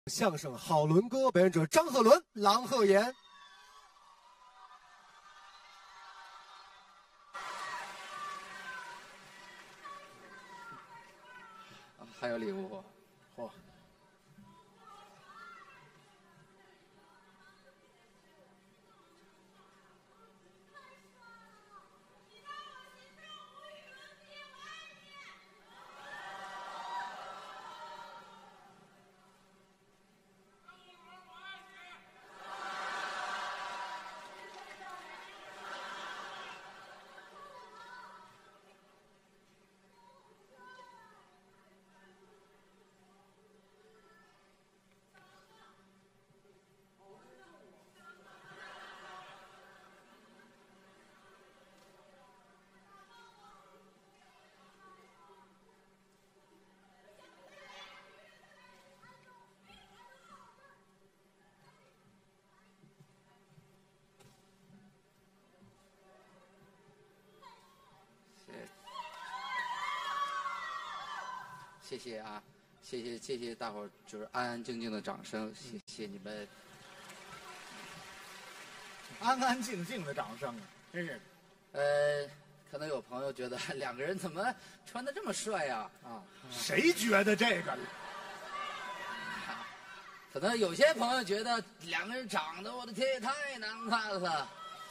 相声《好伦歌》表演者张鹤伦、郎鹤炎。 还有礼物，嚯！谢谢啊，谢谢大伙儿，就是安安静静的掌声，谢谢你们。 安安静静的掌声啊，真是。 可能有朋友觉得两个人怎么穿的这么帅呀？ 谁觉得这个？ 可能有些朋友觉得两个人长得，我的天，也太难看了。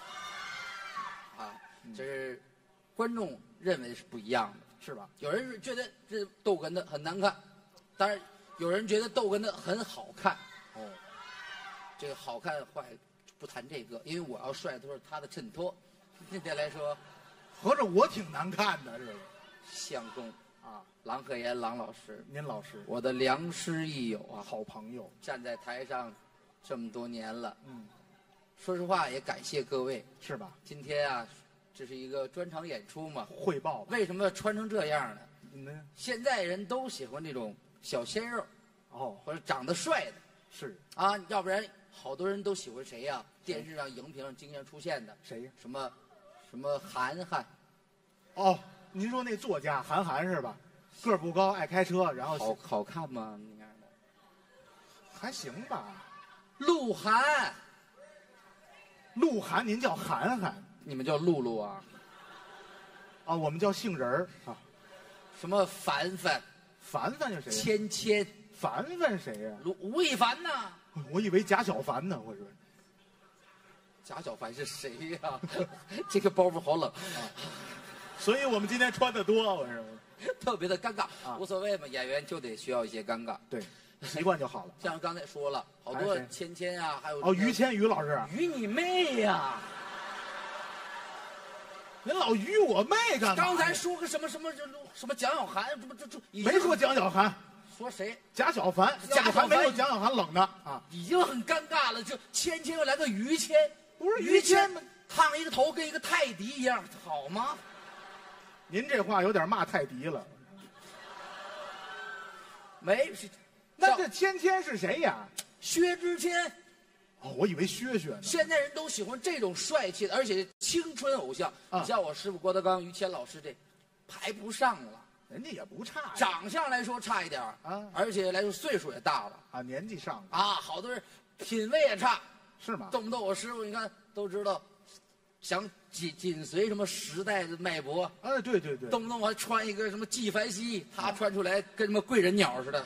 这是观众认为是不一样的。 是吧？ 有人是觉得这逗哏的很难看，当然有人觉得逗哏的很好看。 哦， 这个好看坏不谈这个，因为我要帅都是他的衬托。这点来说， 合着我挺难看的，这个相公啊， 郎鹤炎郎老师， 您老师， 我的良师益友啊， 好朋友， 站在台上这么多年了，说实话也感谢各位， 是吧？ 今天啊。这是一个专场演出嘛？ 汇报。 为什么穿成这样呢？现在人都喜欢这种小鲜肉，或者长得帅的。 是啊，要不然好多人都喜欢谁呀？电视上、荧屏上经常出现的谁呀？ 什么韩寒。 哦，您说那作家韩寒是吧？个儿不高，爱开车，然后好看吗？那样的还行吧。 鹿晗， 鹿晗，您叫韩寒。 你们叫露露啊？ 啊，我们叫杏仁儿啊。 什么凡凡？ 凡凡是谁？ 芊芊。 凡凡谁呀？ 吴亦凡呢？ 我以为贾小凡呢，我说。 贾小凡是谁呀？这个包袱好冷啊！ 所以我们今天穿的多，我说。 特别的尴尬，无所谓嘛，演员就得需要一些尴尬。 对。习惯就好了。 像刚才说了，好多芊芊啊，还有于谦于老师。 于你妹呀！ 您老于我妹干嘛？ 刚才说个什么蒋小涵， 没说蒋小涵， 说谁？ 贾小凡，贾小凡没有蒋小涵冷的啊， 已经很尴尬了。就芊芊又来个于谦， 不是于谦吗？ 烫一个头跟一个泰迪一样，好吗？ 您这话有点骂泰迪了。 没， 那这芊芊是谁呀？ 薛之谦。 哦，我以为薛薛呢。 现在人都喜欢这种帅气的，而且青春偶像。像我师傅郭德纲、于谦老师这，排不上了。 人家也不差， 长相来说差一点啊，而且来说岁数也大了啊，年纪上了啊，好多人品味也差， 是吗？ 动不动我师傅你看都知道，想紧随什么时代的脉搏。 对， 动不动还穿一个什么纪梵希，他穿出来跟什么贵人鸟似的。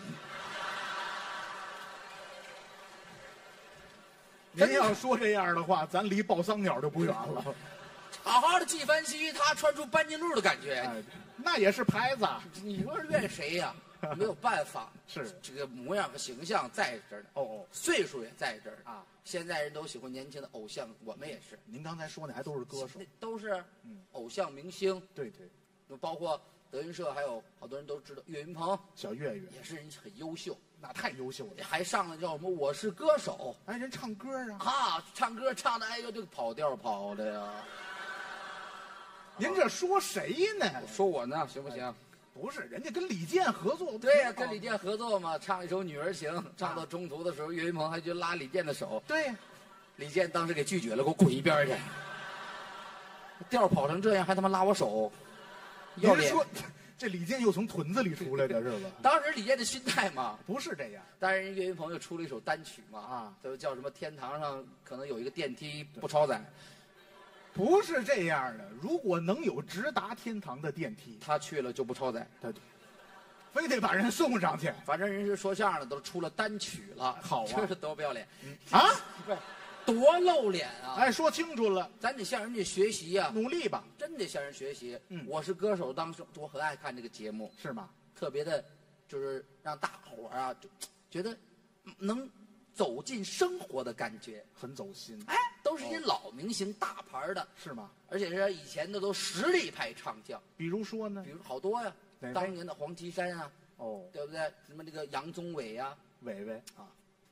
您要说这样的话，咱离抱桑鸟就不远了。 好好的纪梵希，他穿出班尼路的感觉， 那也是牌子。 你说怨谁呀？没有办法， 是这个模样和形象在这儿呢。岁数也在这儿啊。现在人都喜欢年轻的偶像，我们也是。 您刚才说那还都是歌手， 都是偶像明星。 对， 包括德云社，还有好多人都知道岳云鹏， 小岳岳也是人很优秀。 那太优秀了， 还上了叫什么《我是歌手》。 哎，人唱歌唱歌唱的哎呦，这个跑调跑的呀！ 您这说谁呢？ 说我呢，行不行？ 不是，人家跟李健合作。 对呀，跟李健合作嘛，唱一首《女儿情》，唱到中途的时候，岳云鹏还去拉李健的手。 对， 李健当时给拒绝了，给我滚一边去！调跑成这样，还他妈拉我手，要脸！ 这李健又从屯子里出来的是吧？ 当时李健的心态嘛， 不是这样。 当然，人岳云鹏又出了一首单曲嘛， 啊， 就叫什么天堂上可能有一个电梯不超载， 不是这样的。如果能有直达天堂的电梯， 他去了就不超载。 他非得把人送上去。 反正人是说相声的都出了单曲了， 好啊这是多不要脸啊！ 不是多露脸啊！ 哎，说清楚了， 咱得向人家学习呀， 努力吧， 真得向人学习。 嗯我是歌手当时我很爱看这个节目， 是吗？ 特别的，就是让大伙儿啊就觉得能走进生活的感觉。 很走心， 哎，都是一些老明星、大牌的， 是吗？ 而且是以前的都实力派唱将， 比如说呢比？如好多呀哪，位当年的黄绮珊啊， 哦， 对不对？什么这个杨宗纬呀， 伟伟啊，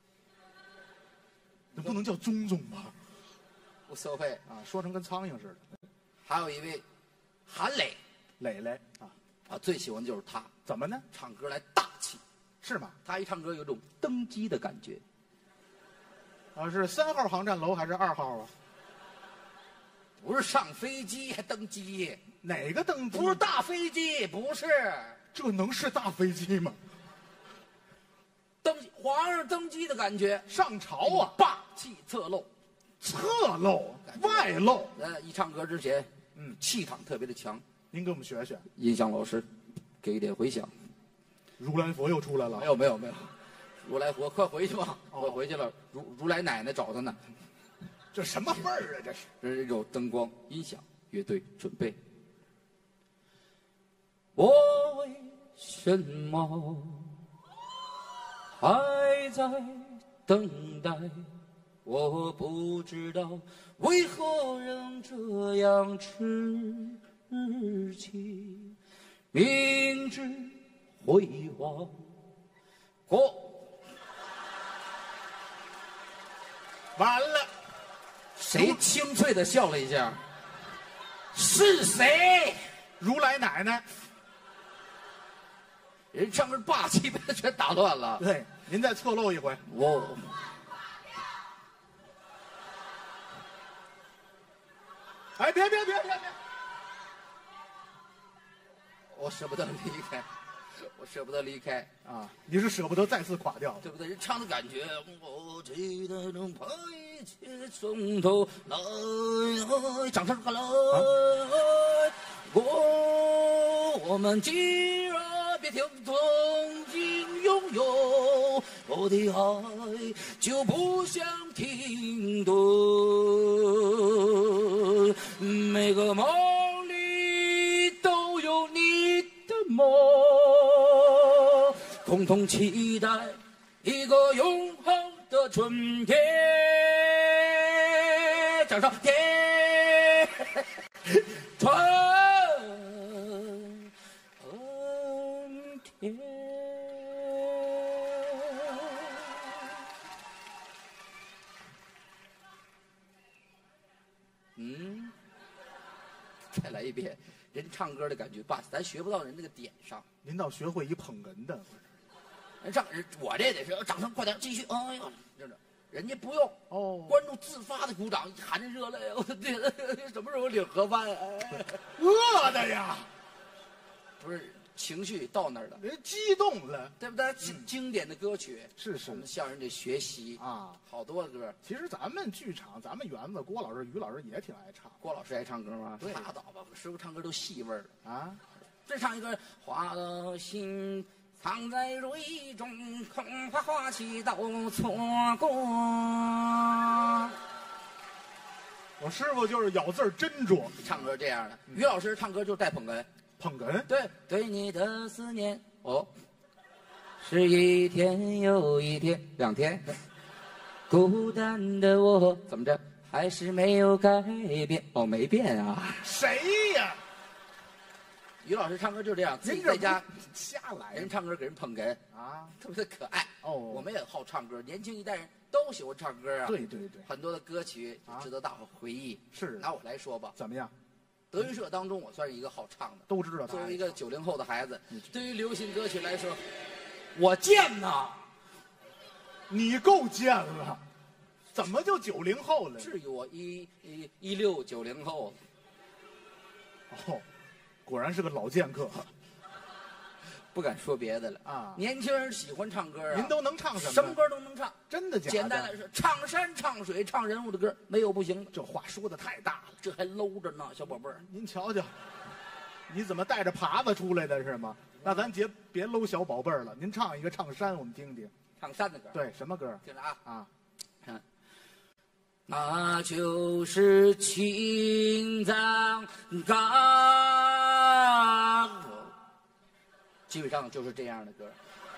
那不能叫宗宗吧？ 无所谓。 啊，说成跟苍蝇似的。 还有一位韩磊磊磊啊， 啊，最喜欢的就是他， 怎么呢？ 唱歌来大气， 是吗？ 他一唱歌有种登基的感觉。 啊，是3号航站楼还是2号啊？ 不是上飞机还登基， 哪个登机？ 不是大飞机，不是这能是大飞机吗？ 皇上登基的感觉， 上朝啊， 霸气侧漏。 侧漏、外漏。 一唱歌之前， 嗯， 气场特别的强。 您给我们学学。 音响老师，给一点回响。 如来佛又出来了。 没有，如来佛，快回去吧， 哦快回去了。如来奶奶找他呢。 这什么味儿啊？这是。 这有灯光、音响、乐队准备。我为什么还在等待？我不知道为何仍这样痴情，明知辉煌过。 完了， 谁清脆的笑了一下？是谁？ 如来奶奶。 人唱歌霸气被他全打乱了。 对，您再侧漏一回。 我哎，别！ 我舍不得离开，我舍不得离开， 啊，你是舍不得再次垮掉。 对不对？人唱的感觉，我记得能把一切从头来。掌声欢来，我们既然别听曾经拥有我的爱，就不想停顿。每个梦里都有你的梦，共同期待一个永恒的春天。掌声，天，春天。再来一遍，人唱歌的感觉，咱学不到人那个点上。 您倒学会一捧哏的， 人唱，我这得是掌声快点，继续。哎呦，真的，人家不用哦， 观众自发的鼓掌，含着热泪。我天，什么时候领盒饭？ 饿的呀， 不是情绪到那儿了， 人激动了， 对不对？经典的歌曲， 是我们向人家学习啊， 好多歌。 其实咱们剧场，咱们园子，郭老师、于老师也挺爱唱。 郭老师爱唱歌吗？ 对拉倒吧，师傅唱歌都戏味儿了。 啊， 再唱一个，花的心藏在蕊中，恐怕花期都错过。 我师傅就是咬字儿斟酌， 唱歌这样的，于老师唱歌就带捧哏。 捧哏。 对，对你的思念，哦，是一天又一天，2天，孤单的我怎么着，还是没有改变？哦，没变啊。 谁呀？ 于老师唱歌就这样，自己您这在家瞎来人唱歌给人捧哏， 啊？ 特别的可爱。 哦我们也好唱歌，年轻一代人都喜欢唱歌啊。 对， 很多的歌曲值得大伙回忆。 是拿我来说吧， 怎么样？ 德云社当中我算是一个好唱的。 都知道他作为一个90后的孩子， 嗯对于流行歌曲来说，我贱呐！ 你够贱了，怎么就90后了？ 至于我16、90后， 哦，果然是个老剑客。 不敢说别的了啊年轻人喜欢唱歌啊， 您都能唱什么？ 什么歌都能唱。 真的假的？ 简单来说，唱山唱水唱人物的歌没有不行的， 这话说的太大了。 这还搂着呢，小宝贝儿。 您瞧瞧，你怎么带着耙子出来的是吗？那咱别搂小宝贝儿了，您唱一个唱山，我们听听。 唱山的歌， 对，什么歌？ 听着啊啊， 那就是青藏高，基本上就是这样的歌。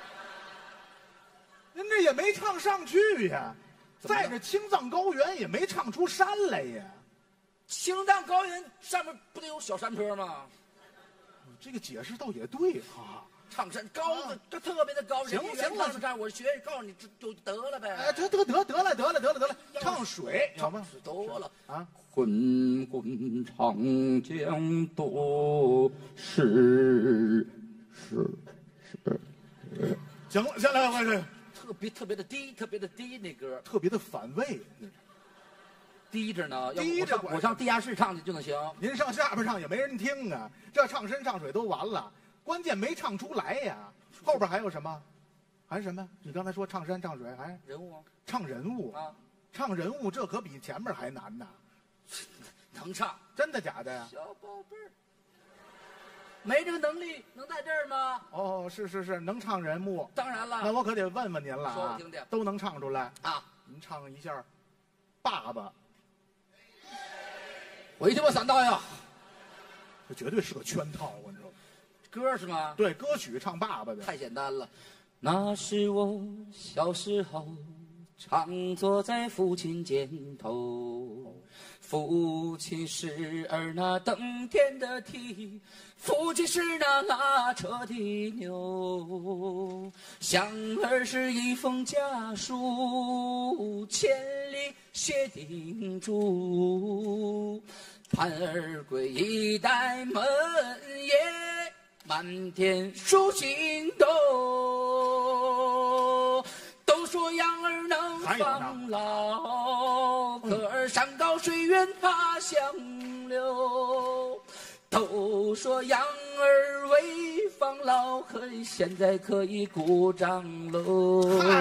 您这也没唱上去呀， 怎么了在这青藏高原也没唱出山来呀。 青藏高原上面不得有小山坡吗？ 这个解释倒也对啊。 唱山高的，这特别的高。 行人家行了唱山，我学告诉你就得了呗。 哎，得了，唱水有吗？ 得了啊！ 滚滚长江东逝逝。 行了，我这特别的低，特别的低，那歌特别的反胃。 低着呢，要低着我上地下室唱去就能行。 您上下边唱也没人听啊，这唱山唱水都完了，关键没唱出来呀。后边还有什么？还什么？你刚才说唱山唱水，还人物啊， 唱人物啊， 唱人物这可比前面还难呐。 能唱， 真的假的呀？ 小宝贝儿，没这个能力能在这儿吗？ 哦，是，能唱人物。 当然了， 那我可得问问您了啊， 说我听听都能唱出来啊。 您唱一下，爸爸， 回去吧，散大呀。 这绝对是个圈套，我跟你说。 歌是吗？ 对，歌曲唱爸爸的。 太简单了。那是我小时候，常坐在父亲肩头，父亲是儿那登天的梯，父亲是那拉车的牛，香儿是一封家书，千里写叮嘱，盼儿归一代门耶，满天数星斗。都说养儿能防老，可儿山高水远他乡留。都说养儿为防老，可现在可以鼓掌喽。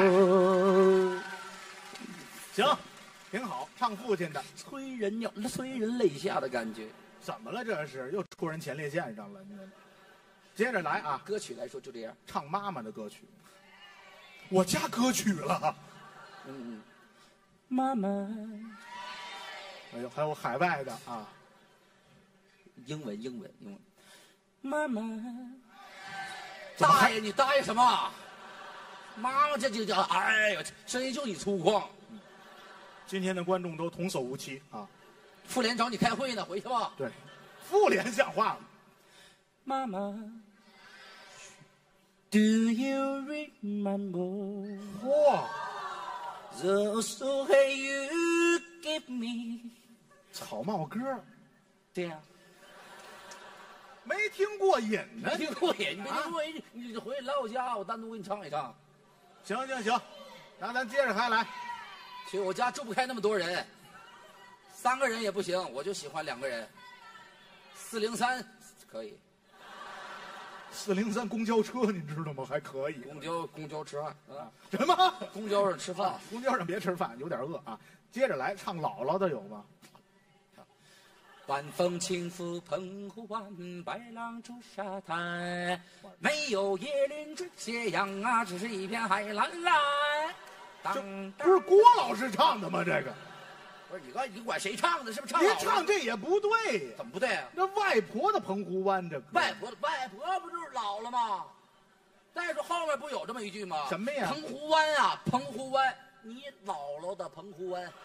行，挺好，唱父亲的， 催人泪下的感觉。 怎么了？这是又出人前列腺上了？你接着来啊！ 歌曲来说就这样， 唱妈妈的歌曲。我加歌曲了。 妈妈。 哎呦，还有海外的啊。 英文。妈妈。 大爷，你大爷什么？妈妈这就叫哎呦，声音就你粗犷。 今天的观众都童叟无欺啊。 妇联找你开会呢，回去吧。 对，妇联像话吗？ 妈妈 ，Do you remember？ 嚯， The soul you give me。 草帽歌。 对呀。 没听过瘾呢， 没听过瘾，你没听过瘾，你回来我家，我单独给你唱一唱。 行，那咱接着还来。 去我家住不开那么多人，3个人也不行，我就喜欢2个人。403可以。 403公交车您知道吗？还可以。 公交吃饭啊？ 什么？ 公交上吃饭？ 公交上别吃饭，有点饿啊。接着来唱姥姥的有吗？ 晚风轻拂澎湖湾，白浪逐沙滩，没有椰林缀斜阳啊，只是一片海蓝蓝。 不是郭老师唱的吗？这个不是你管谁唱的？是不是唱？ 您唱这也不对， 怎么不对啊？ 那外婆的澎湖湾这歌， 外婆不就是老了吗？再说后面不有这么一句吗？ 什么呀？ 澎湖湾啊，澎湖湾，你姥姥的澎湖湾。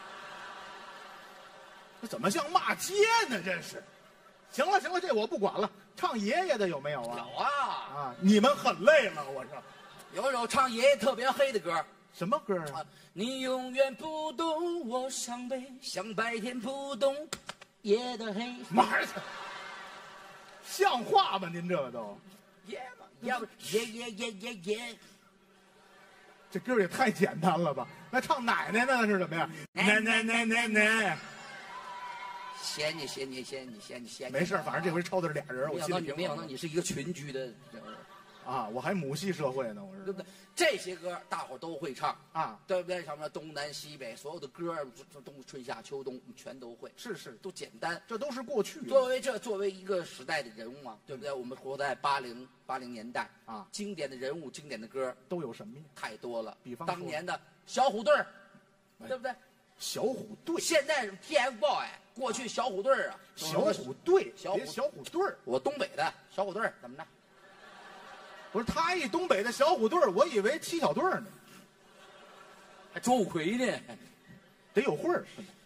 这怎么像骂街呢？这是。行了，这我不管了。唱爷爷的有没有啊？ 有啊。 啊，你们很累了，我说。 有唱爷爷特别黑的歌。 什么歌啊？ 你永远不懂我伤悲，像白天不懂夜的黑。 妈的，像话吗？您这个都。 耶嘛，要不耶。 这歌也太简单了吧？那唱奶奶呢是什么呀？奶。 嫌你。 没事，反正这回抄的是俩人，我心里没想到你是一个群居的。 啊，我还母系社会呢，我是对不对？这些歌大伙儿都会唱， 啊， 对不对？什么东南西北，所有的歌儿，春夏秋冬全都会， 是， 都简单。 这都是过去的作为一个时代的人物嘛，对不对？我们活在80年代啊， 经典的人物、经典的歌都有什么呀？ 太多了。 比方说当年的小虎队儿， 哎对不对？ 小虎队， 现在是 TFBOYS，过去小虎队儿啊， 小虎队， 小虎别小虎队儿我东北的小虎队儿怎么着？ 不是他一东北的小虎队儿我以为七小队儿呢， 还周奎呢？ 得有会儿是吗？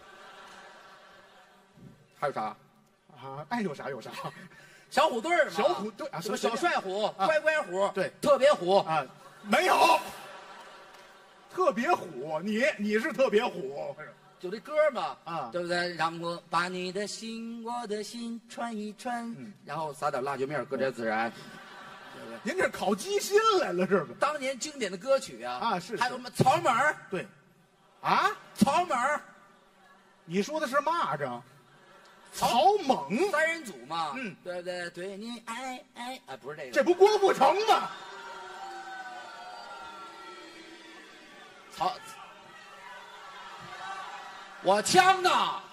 还有啥？ 啊，爱有啥有啥小虎队儿嘛， 小虎队啊什么小帅虎、 啊乖乖虎， 对特别虎， 啊，没有，特别虎，你是特别虎， 就这歌嘛， 啊对不对？让我把你的心，我的心穿一穿，然后撒点辣椒面，搁点孜然，对不对？ 您这烤鸡心来了是吧？ 当年经典的歌曲啊， 啊是还有什么草蜢儿， 对，啊， 草蜢儿， 你说的是蚂蚱，草蜢， 三人组嘛， 嗯对不对？对你爱，啊，不是这个， 这不郭富城吗？ 草，我枪呢？啊，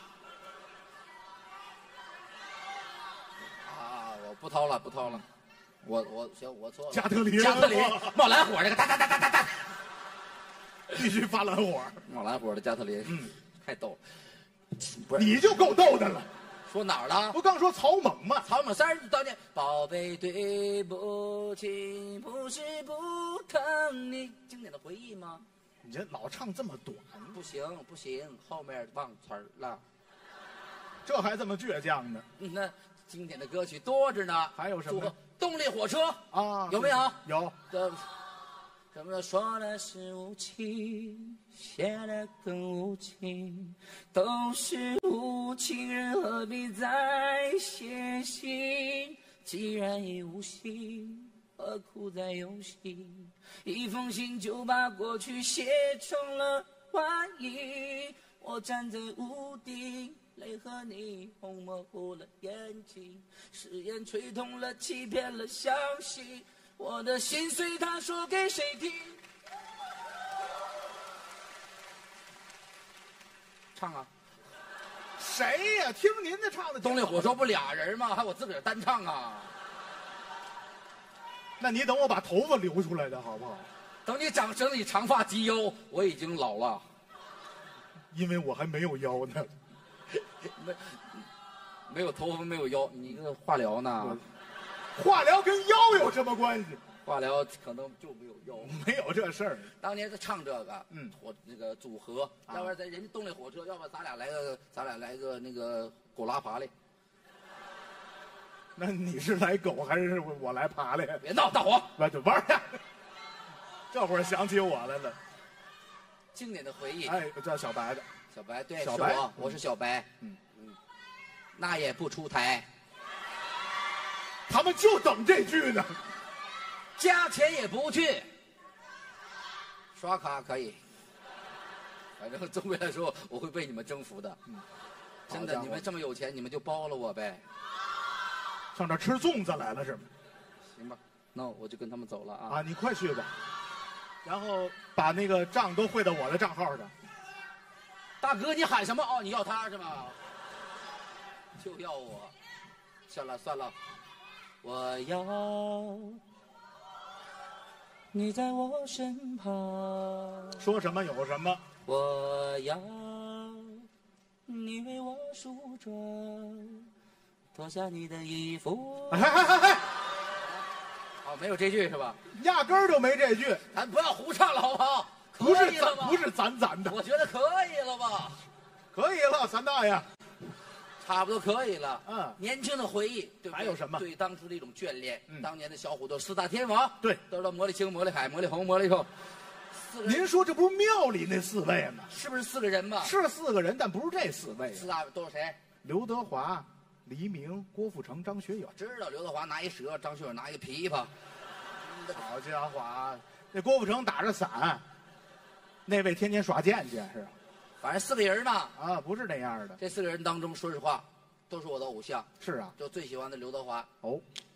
我不掏了，行，我错了。 加特林， 加特林冒蓝火这个哒哒哒哒哒哒， 必须发蓝火， 冒蓝火的加特林，太逗了。不是， 你就够逗的了。 说哪儿了？ 不刚说草蜢吗？ 草蜢三人组当年，宝贝对不起，不是不疼你，经典的回忆吗？ 你这老唱这么短， 不行，后面忘词儿了。 这还这么倔强呢？ 那经典的歌曲多着呢， 还有什么组合动力火车啊？ 有没有？ 有。 什么说的是无情，写的更无情，都是无情人，何必再写信？既然已无心，何苦再用心？一封信就把过去写成了回忆。我站在屋顶，泪和你红模糊了眼睛，誓言吹痛了，欺骗了，相信。我的心碎，他说给谁听？唱啊！ 谁呀？听您的唱的。 动力火车不俩人吗？还我自个儿单唱啊！ 那你等我把头发留出来的好不好？ 等你整理长发及腰，我已经老了。 因为我还没有腰呢。 没有头发，没有腰，你这个化疗呢？ 化疗跟腰有什么关系？ 化疗可能就没有腰。 没有这事儿。 当年他唱这个，那个组合， 啊要不然在人家动力火车，要不然咱俩来个那个狗拉爬来。 那你是来狗还是我来爬来？ 别闹，大伙玩就玩去。这会儿想起我来了。 经典的回忆。 哎，叫小白的。 小白，对， 小白， 我是小白。那也不出台。 他们就等这句呢。 加钱也不去，刷卡可以。反正总归来说，我会被你们征服的。真的，你们这么有钱，你们就包了我呗。 上这吃粽子来了是吗？ 行吧，那我就跟他们走了啊。 啊，你快去吧。然后把那个账都汇到我的账号上。 大哥，你喊什么？哦，你要他是吗？就要我。算了，我要你在我身旁。 说什么有什么。 我要你为我梳妆，脱下你的衣服。哦，没有这句是吧？ 压根儿就没这句。 咱不要胡唱了，好不好？ 不是咱的。 我觉得可以了吧？ 可以了，三大爷。 差不多可以了。年轻的回忆，对不对？ 还有什么？ 对当初的一种眷恋。当年的小虎队四大天王， 对， 都是魔力青、魔力海、魔力红、魔力寿。 您说这不是庙里那4位吗？ 是不是4个人嘛？ 是4个人，但不是这4位。 四大都是谁？ 刘德华、黎明、郭富城、张学友。 知道刘德华拿一蛇，张学友拿一个琵琶。 好家伙，那郭富城打着伞，那位天天耍剑去是吧？ 反正4个人嘛。 啊，不是那样的。 这4个人当中，说实话，都是我的偶像。 是啊， 就最喜欢的刘德华。 哦，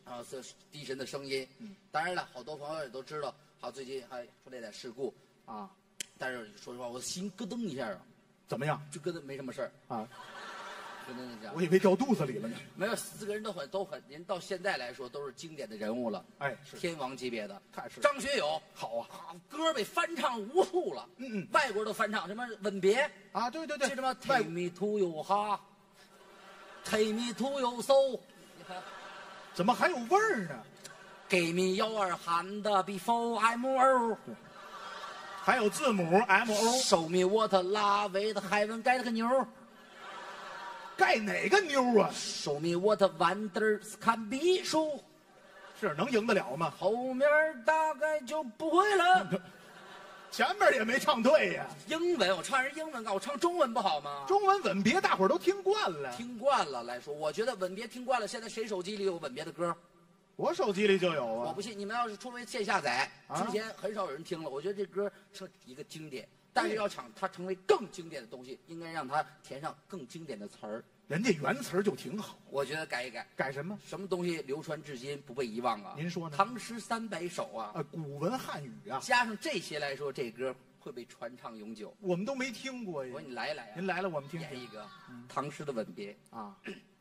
啊，这低沉的声音。当然了，好多朋友也都知道，好，最近还出了点事故啊。 但是说实话，我心咯噔一下啊。 怎么样？ 就跟没什么事儿啊。 跟那讲， 我以为掉肚子里了呢。 没有，4个人都很，人到现在来说都是经典的人物了。 哎，是天王级别的， 太是。 张学友好啊， 歌被翻唱无数了。外国都翻唱什么《吻别》 啊，对， 这什么 Take me to your heart，Take me to your soul， 你看， 怎么还有味儿呢？ 给 me your hand before I'm old， 还有字母 MO。Show me what love with heaven 盖了个妞。 盖哪个妞啊 ？Show me what wonders can be show。 是能赢得了吗？ 后面大概就不会了。 前面也没唱对呀。 英文我唱人英文，我唱中文不好吗？ 中文吻别大伙儿都听惯了。 听惯了来说，我觉得吻别听惯了。现在谁手机里有吻别的歌？ 我手机里就有啊。 我不信，你们要是除非线下载，之前很少有人听了。我觉得这歌是一个经典。但是要想它成为更经典的东西，应该让它填上更经典的词儿。 人家原词儿就挺好， 我觉得改一改。 改什么？ 什么东西流传至今不被遗忘啊？ 您说呢？ 唐诗300首啊， 古文汉语啊， 加上这些来说，这歌会被传唱永久。 我们都没听过呀。 我说你来一来呀， 您来了，我们听演一个唐诗的吻别啊。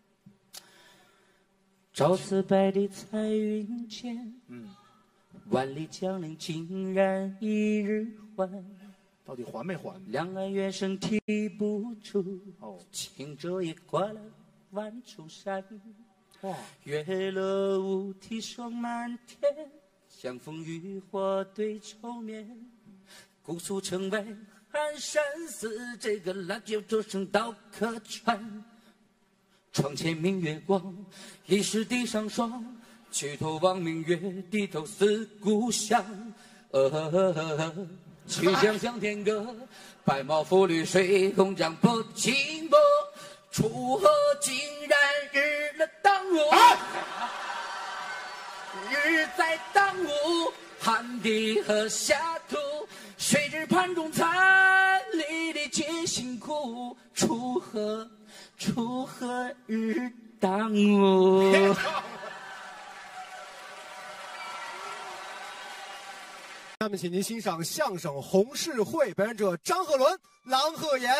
朝辞百里彩云间，万里江陵竟然一日还。 到底还没还？ 两岸猿声啼不住，轻舟已过了万重山。 哇！ 月落乌啼霜满天，相逢渔火对愁眠。姑苏城外寒山寺，这个腊酒多少道客船。窗前明月光，疑是地上霜。举头望明月，低头思故乡。曲项向天歌，白毛浮绿水，共将破清波。楚河竟然日了当午，日在当午，汗滴禾下土。谁知盘中餐，粒粒皆辛苦。楚河日当午。 下面请您欣赏相声《红事会》，表演者张鹤伦、郎鹤炎。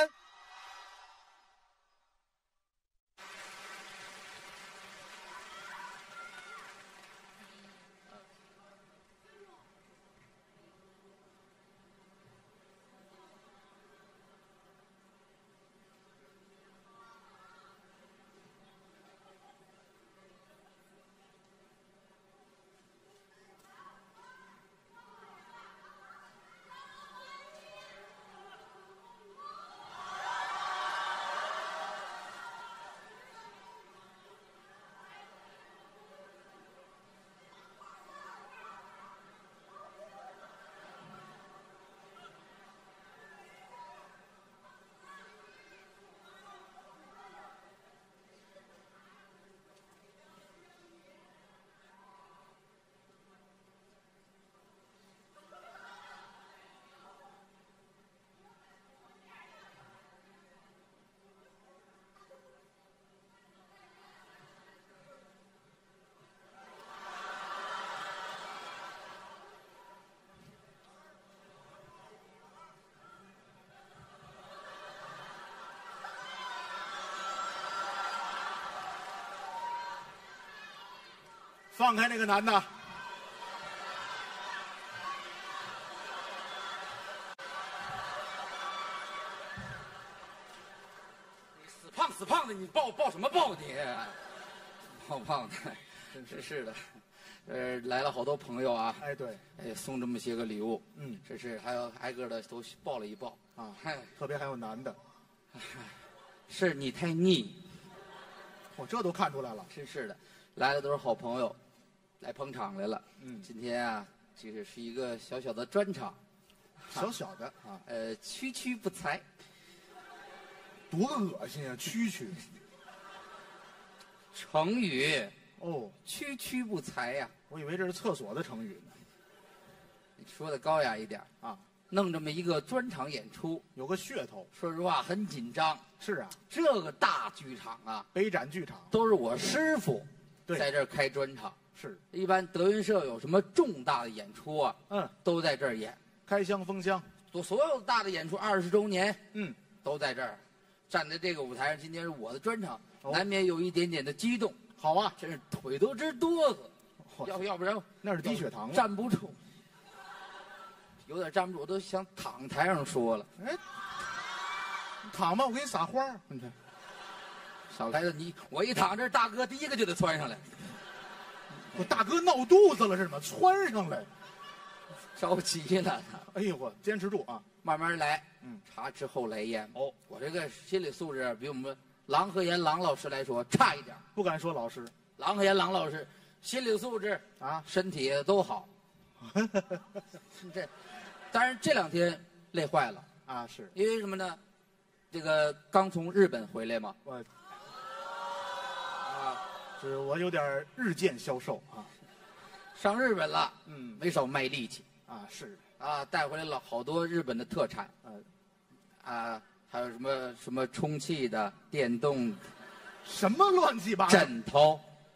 放开那个男的！ 死胖的，你抱什么抱你？胖的，真是的。来了好多朋友啊！ 哎，对， 哎，送这么些个礼物，这是还有挨个的都抱了一抱啊！特别还有男的， 是你太腻， 我这都看出来了。 真是的，来的都是好朋友。来捧场来了，今天啊，这个是一个小小的专场， 小小的啊， 区区不才， 多恶心啊！区区， 成语哦， 区区不才呀， 我以为这是厕所的成语呢。 你说的高雅一点啊， 弄这么一个专场演出， 有个噱头。 说实话很紧张。 是啊， 这个大剧场啊， 北展剧场都是我师傅在这儿开专场。 是， 一般德云社有什么重大的演出啊，都在这儿演。 开箱封箱， 所有大的演出，20周年，都在这儿，站在这个舞台上。今天是我的专场，难免有一点点的激动。 好啊， 真是腿都直哆嗦，要不然那是低血糖了， 站不住，有点站不住，我都想躺台上说了。 哎，躺吧，我给你撒花。你看， 少来的我一躺这，大哥第一个就得窜上来。 我大哥闹肚子了是吗？窜上来， 着急呢。 哎呦我坚持住啊， 慢慢来。茶之后来烟。我这个心理素质比我们郎和岩郎老师来说差一点。 不敢说老师， 郎和岩郎老师心理素质啊，身体都好。当然这2天累坏了啊，是因为什么呢？这个刚从日本回来嘛。 是我有点日渐消瘦啊。 上日本了，没少卖力气啊，是啊，带回来了好多日本的特产，还有什么充气的、电动， 什么乱七八糟枕头。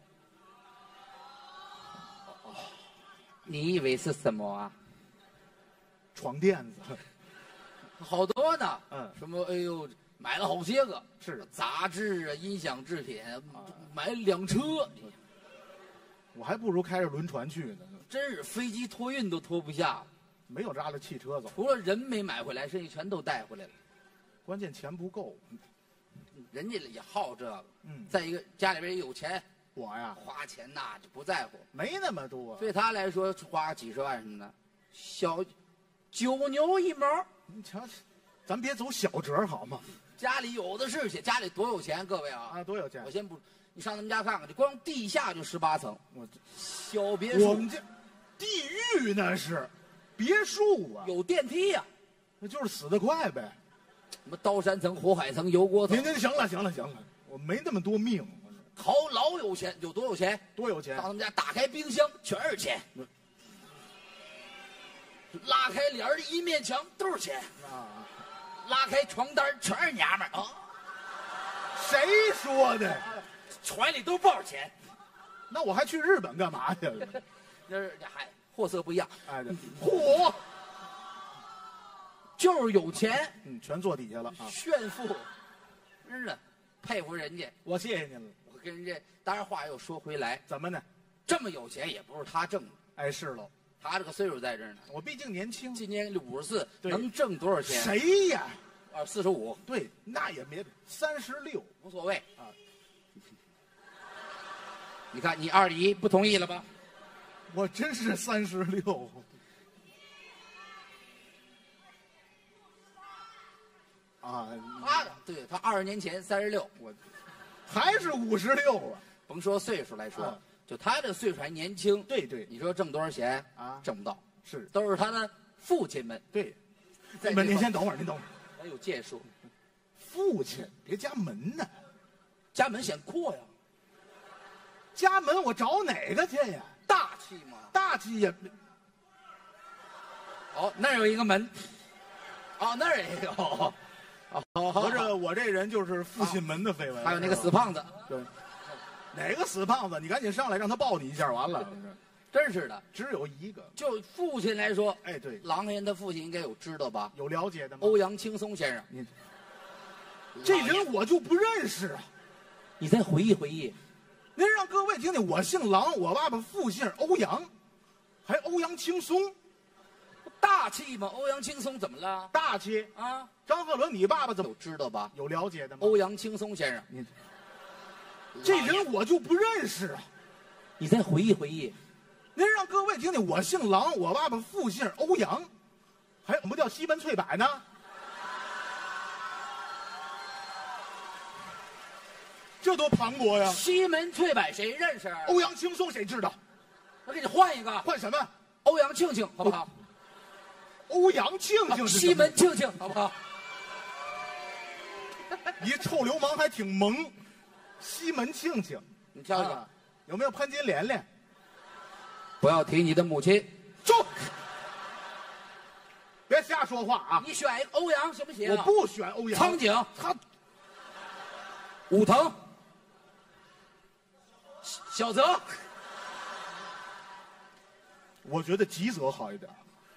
你以为是什么啊？ 床垫子， 好多呢。什么？哎呦，买了好些个。 是杂志啊，音响制品，买2车。 我还不如开着轮船去呢。 真是飞机托运都拖不下， 没有拉着汽车走。 除了人没买回来，剩下全都带回来了。 关键钱不够， 人家也好这个。再一个家里边也有钱， 我呀花钱那就不在乎， 没那么多。 对他来说，花几十万什么的，小9牛1毛。 你瞧，咱别走小折好吗？ 家里有的是钱，家里多有钱，各位啊！ 多有钱！ 我先不，你上他们家看看，就光地下就18层，小别墅。我们家地狱那是别墅啊， 有电梯呀， 那就是死得快呗。 什么刀山层、火海层、油锅层。 您行了，我没那么多命。 老有钱，有多有钱？ 多有钱！ 到他们家打开冰箱，全是钱。拉开帘的一面墙都是钱啊！拉开床单全是娘们儿啊！ 谁说的？ 怀里都抱着钱。 那我还去日本干嘛去了？ 那是还货色不一样。 哎， 嚯，就是有钱， 全坐底下了啊！ 炫富，真的佩服人家。 我谢谢您了。 我跟人家，当然话又说回来， 怎么呢？ 这么有钱也不是他挣的。 哎，是喽。 他这个岁数在这儿呢， 我毕竟年轻， 今年54，能挣多少钱？ 谁呀 ？45。 对，那也没36， 无所谓啊。你看，你二姨不同意了吧？ 我真是36。啊， 对他20年前36， 我还是56啊。 甭说岁数来说。就他这岁数还年轻， 对，你说挣多少钱啊？ 挣不到， 是都是他的父亲们。 对，您先等会儿， 还有建树， 父亲别加门呢， 加门显阔呀。 加门我找哪个去呀？ 大气嘛， 大气也。 那儿有一个门，那儿也有。 我这人就是父亲门的绯闻。 还有那个死胖子， 对。哪个死胖子？你赶紧上来，让他抱你一下，完了。 真是的， 只有一个。 就父亲来说， 哎，对， 郎和岩的父亲应该有知道吧？ 有了解的吗？ 欧阳青松先生， 这人我就不认识啊。 你再回忆回忆。 您让各位听听，我姓郎，我爸爸父姓欧阳，还欧阳青松， 大气吗？欧阳青松怎么了？ 大气啊！ 张鹤伦，你爸爸怎么有知道吧？ 有了解的吗？ 欧阳青松先生， 这人我就不认识啊！ 你再回忆回忆。 您让各位听听，我姓郎，我爸爸父姓欧阳，还怎么叫西门翠柏呢？这多磅礴呀！ 西门翠柏谁认识？ 欧阳青松谁知道？ 我给你换一个， 换什么？ 欧阳庆庆，好不好？ 欧阳庆庆是西门庆庆，好不好？ 一臭流氓还挺萌。西门庆庆， 你挑一个， 有没有潘金莲莲？ 不要提你的母亲。 住！别瞎说话啊！ 你选一个欧阳行不行？ 我不选欧阳。 苍井， 他武藤，小泽， 我觉得吉泽好一点。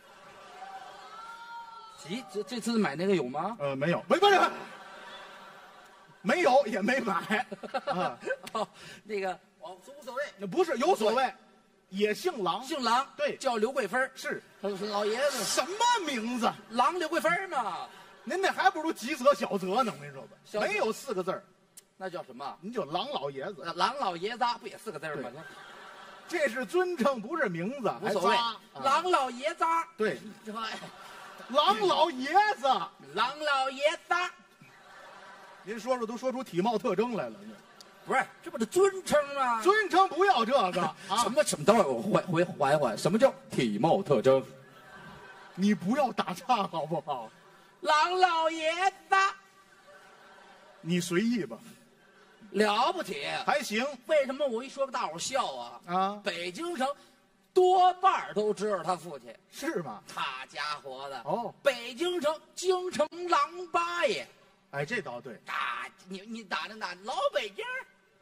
这次买那个有吗？ 没有，不是，没有也没买啊。 那个无所谓， 那不是有所谓，也姓郎， 姓郎， 对， 叫刘贵芬， 是老爷子什么名字？ 郎刘贵芬嘛。 您那还不如吉泽小泽呢，我跟你说吧，没有4个字儿， 那叫什么？ 您就郎老爷子。 郎老爷子不也4个字吗？ 这是尊称，不是名字， 无所谓。郎老爷子， 对，郎老爷子， 郎老爷子。 您说都说出体貌特征来了， 不是，这不是尊称吗？ 尊称不要这个啊！ 什么？等会儿我缓一缓，什么叫体貌特征？ 你不要打岔好不好？ 郎老爷子， 你随意吧。 了不起， 还行。 为什么我一说大伙笑啊？ 啊， 北京城多半都知道他父亲是吗？ 他家伙的哦， 北京城京城郎八爷。 哎，这倒对。 你打老北京，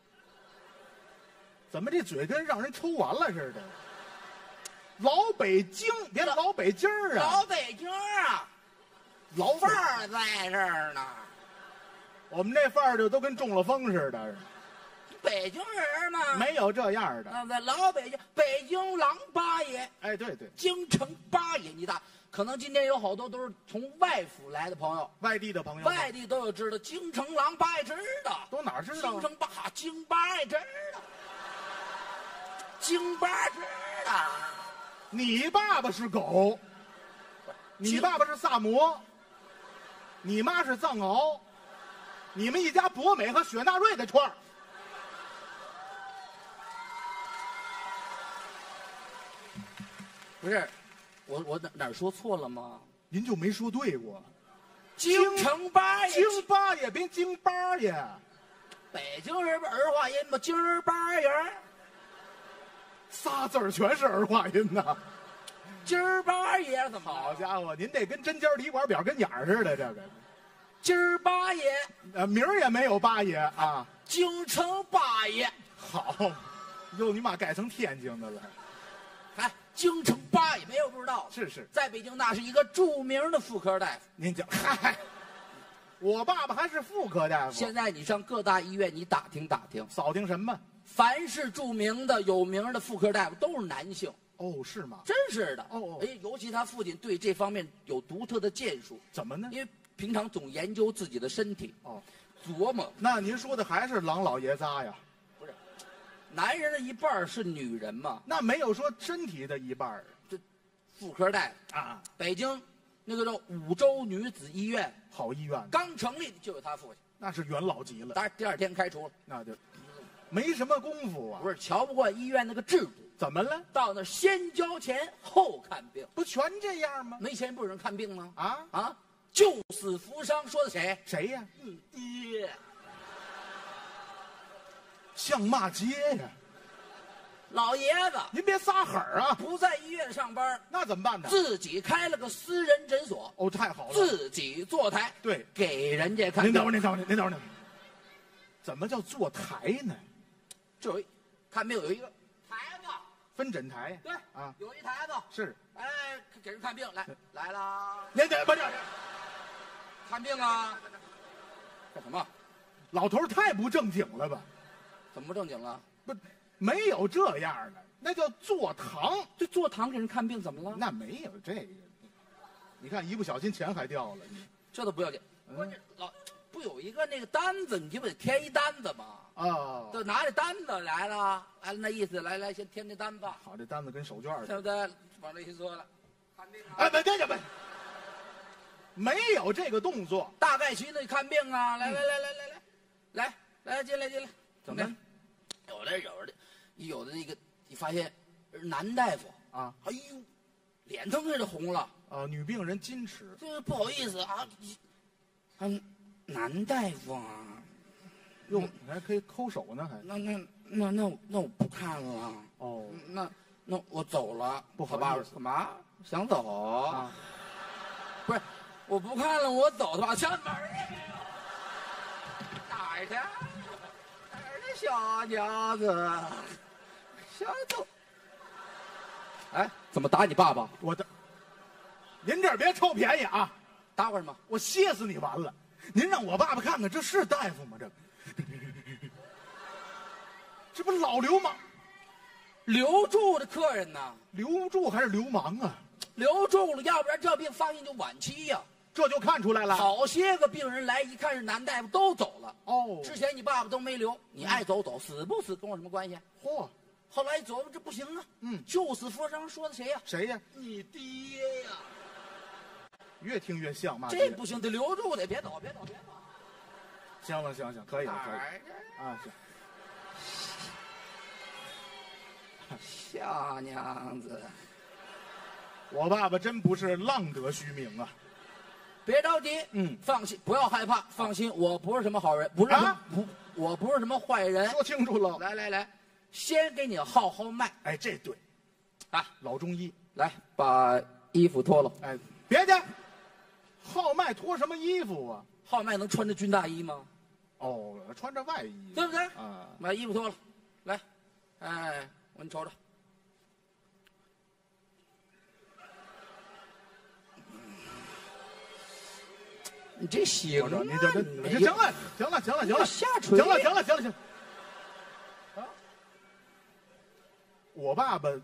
怎么这嘴跟让人抽完了似的？老北京，别老北京啊！ 老北京啊， 老范儿在这儿呢。 我们这范儿就都跟中了风似的。 北京人嘛， 没有这样的。 对，老北京，北京郎八爷。 哎，对， 京城八爷，可能今天有好多都是从外府来的朋友， 外地的朋友， 外地都有知道京城郎八爷知道， 都哪儿知道？ 京八爷知道，京八知道。 你爸爸是狗，你爸爸是萨摩，你妈是藏獒，你们一家博美和雪纳瑞的串儿。 不是，我哪儿说错了吗？ 您就没说对过。 京城八爷， 京八爷别京八爷， 北京人儿化音嘛，京儿八爷仨字儿全是儿化音呐。 京儿八爷怎么？ 好家伙，您这跟针尖梨管表跟眼儿似的，这个。 京儿八爷， 名儿也没有八爷啊。 京城八爷， 好，又你妈改成天津的了。 哎，京城八爷没有不知道， 是， 在北京那是一个著名的妇科大夫。 您讲，嗨，我爸爸还是妇科大夫。 现在你上各大医院，你打听打听， 扫听什么？ 凡是著名的、有名的妇科大夫都是男性。 哦，是吗？ 真是的。 哦， 哎，尤其他父亲对这方面有独特的建树。 怎么呢？ 因为平常总研究自己的身体。 哦， 琢磨。 那您说的还是郎老爷子呀？ 不是，男人的一半是女人嘛？ 那没有说身体的一半。 这妇科大夫啊， 北京那个叫五洲女子医院， 好医院， 刚成立就有他父亲， 那是元老级了。 当然第2天开除了， 那就没什么功夫啊。 不是瞧不惯医院那个制度。 怎么了？ 到那先交钱后看病， 不全这样吗？ 没钱不有人看病吗？ 啊！ 救死扶伤，说的谁？ 谁呀？ 你爹。 像骂街呀！ 老爷子， 您别撒狠啊！ 不在医院上班， 那怎么办呢？ 自己开了个私人诊所。 哦，太好了！ 自己坐台， 对， 给人家看。 您等会儿，怎么叫坐台呢？ 这看病有一个台子， 分诊台。 对啊， 有一台子是。 哎，给人看病来啦！ 您不是看病啊？干什么？ 老头太不正经了吧？ 怎么不正经了？ 不，没有这样的，那叫坐堂。 这坐堂给人看病怎么了？ 那没有这个，你看一不小心钱还掉了， 这都不要紧。不是不有一个那个单子，你就不得填一单子吗？ 哦， 就拿着单子来了，那意思来先填这单子。 好，这单子跟手绢似的， 对不对？往这一说了，看病啊。 哎，没有这个动作。 大概齐的看病啊，来，进来。 怎么？ 有的那个，你发现男大夫啊， 哎呦，脸腾就红了。 女病人矜持， 这不好意思啊，男大夫啊， 哟，你还可以抠手呢，还那我不看了。 哦， 那我走了， 不好意思， 干嘛想走啊？不是，我不看了，我走的吧，敲门也没有。哪儿去？哪儿的小娘子？想走？哎。 怎么打你爸爸？ 您这儿别臭便宜啊！ 打我什么？ 我歇死你完了！您让我爸爸看看，这是大夫吗？这不老流氓， 留住的客人呢？ 留住还是流氓啊？ 留住了，要不然这病发现就晚期呀。 这就看出来了。 好些个病人来一看是男大夫都走了。 哦， 之前你爸爸都没留，你爱走走，死不死跟我什么关系？ 嚯， 后来一走这不行啊。救死扶伤说的谁呀？ 谁呀？ 你爹呀！ 越听越像骂这不行，得留住得，别走，别走，别走。 行了，行，可以了，可以啊，行。 小娘子， 我爸爸真不是浪得虚名啊！ 别着急，放心，不要害怕，放心，我不是什么好人，不是我不是什么坏人。 说清楚了。 来，先给你号脉。 哎，这对， 啊， 老中医。 来，把衣服脱了。 哎，别介，号脉脱什么衣服啊？ 号脉能穿着军大衣吗？ 哦，穿着外衣， 对不对？ 啊， 把衣服脱了，来，哎，我给你瞅瞅。你这行啊， 你这行了， 下垂， 行了。啊，我爸爸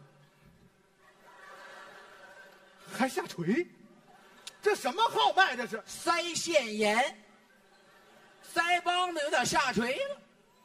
还下垂，这什么号脉？这是腮腺炎，腮帮子有点下垂了。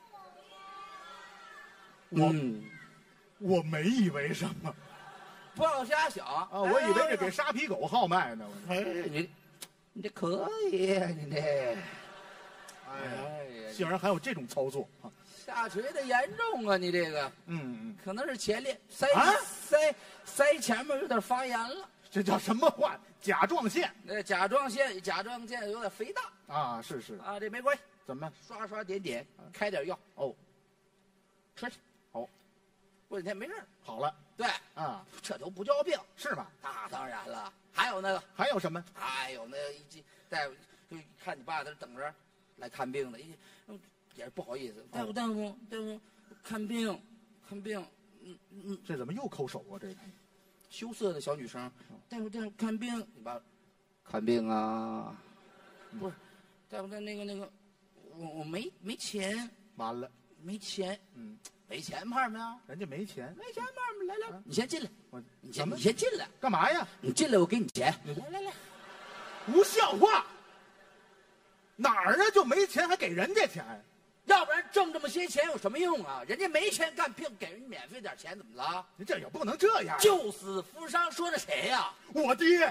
我没以为什么， 不要瞎想啊！ 我以为这给沙皮狗号脉呢。 你这可以呀，你这， 哎呀，竟然还有这种操作啊！ 下垂的严重啊，你这个，可能是前列腮前面有点发炎了。 这叫什么话？甲状腺？ 那甲状腺有点肥大啊，是啊，这没关系。 怎么刷点，开点药哦， 吃去。 哦， 过几天没事好了。 对啊， 这都不叫病是吗？ 那当然了。还有那个， 还有什么？ 还有那大夫就看你爸在这等着来看病的，也是不好意思。大夫，看病， 这怎么又抠手啊？这个羞涩的小女生，大夫看病，你爸看病啊？不是，大夫那个，我没钱， 完了， 没钱，没钱怕什么呀？ 人家没钱， 没钱怕什么？来，你先进来，你先进来， 干嘛呀？ 你进来，我给你钱。来， 不像话！哪儿啊？就没钱还给人家钱？ 要不然挣这么些钱有什么用啊？人家没钱干病，给人免费点钱怎么了？ 你这也不能这样。 救死扶伤，说的谁呀？ 我爹。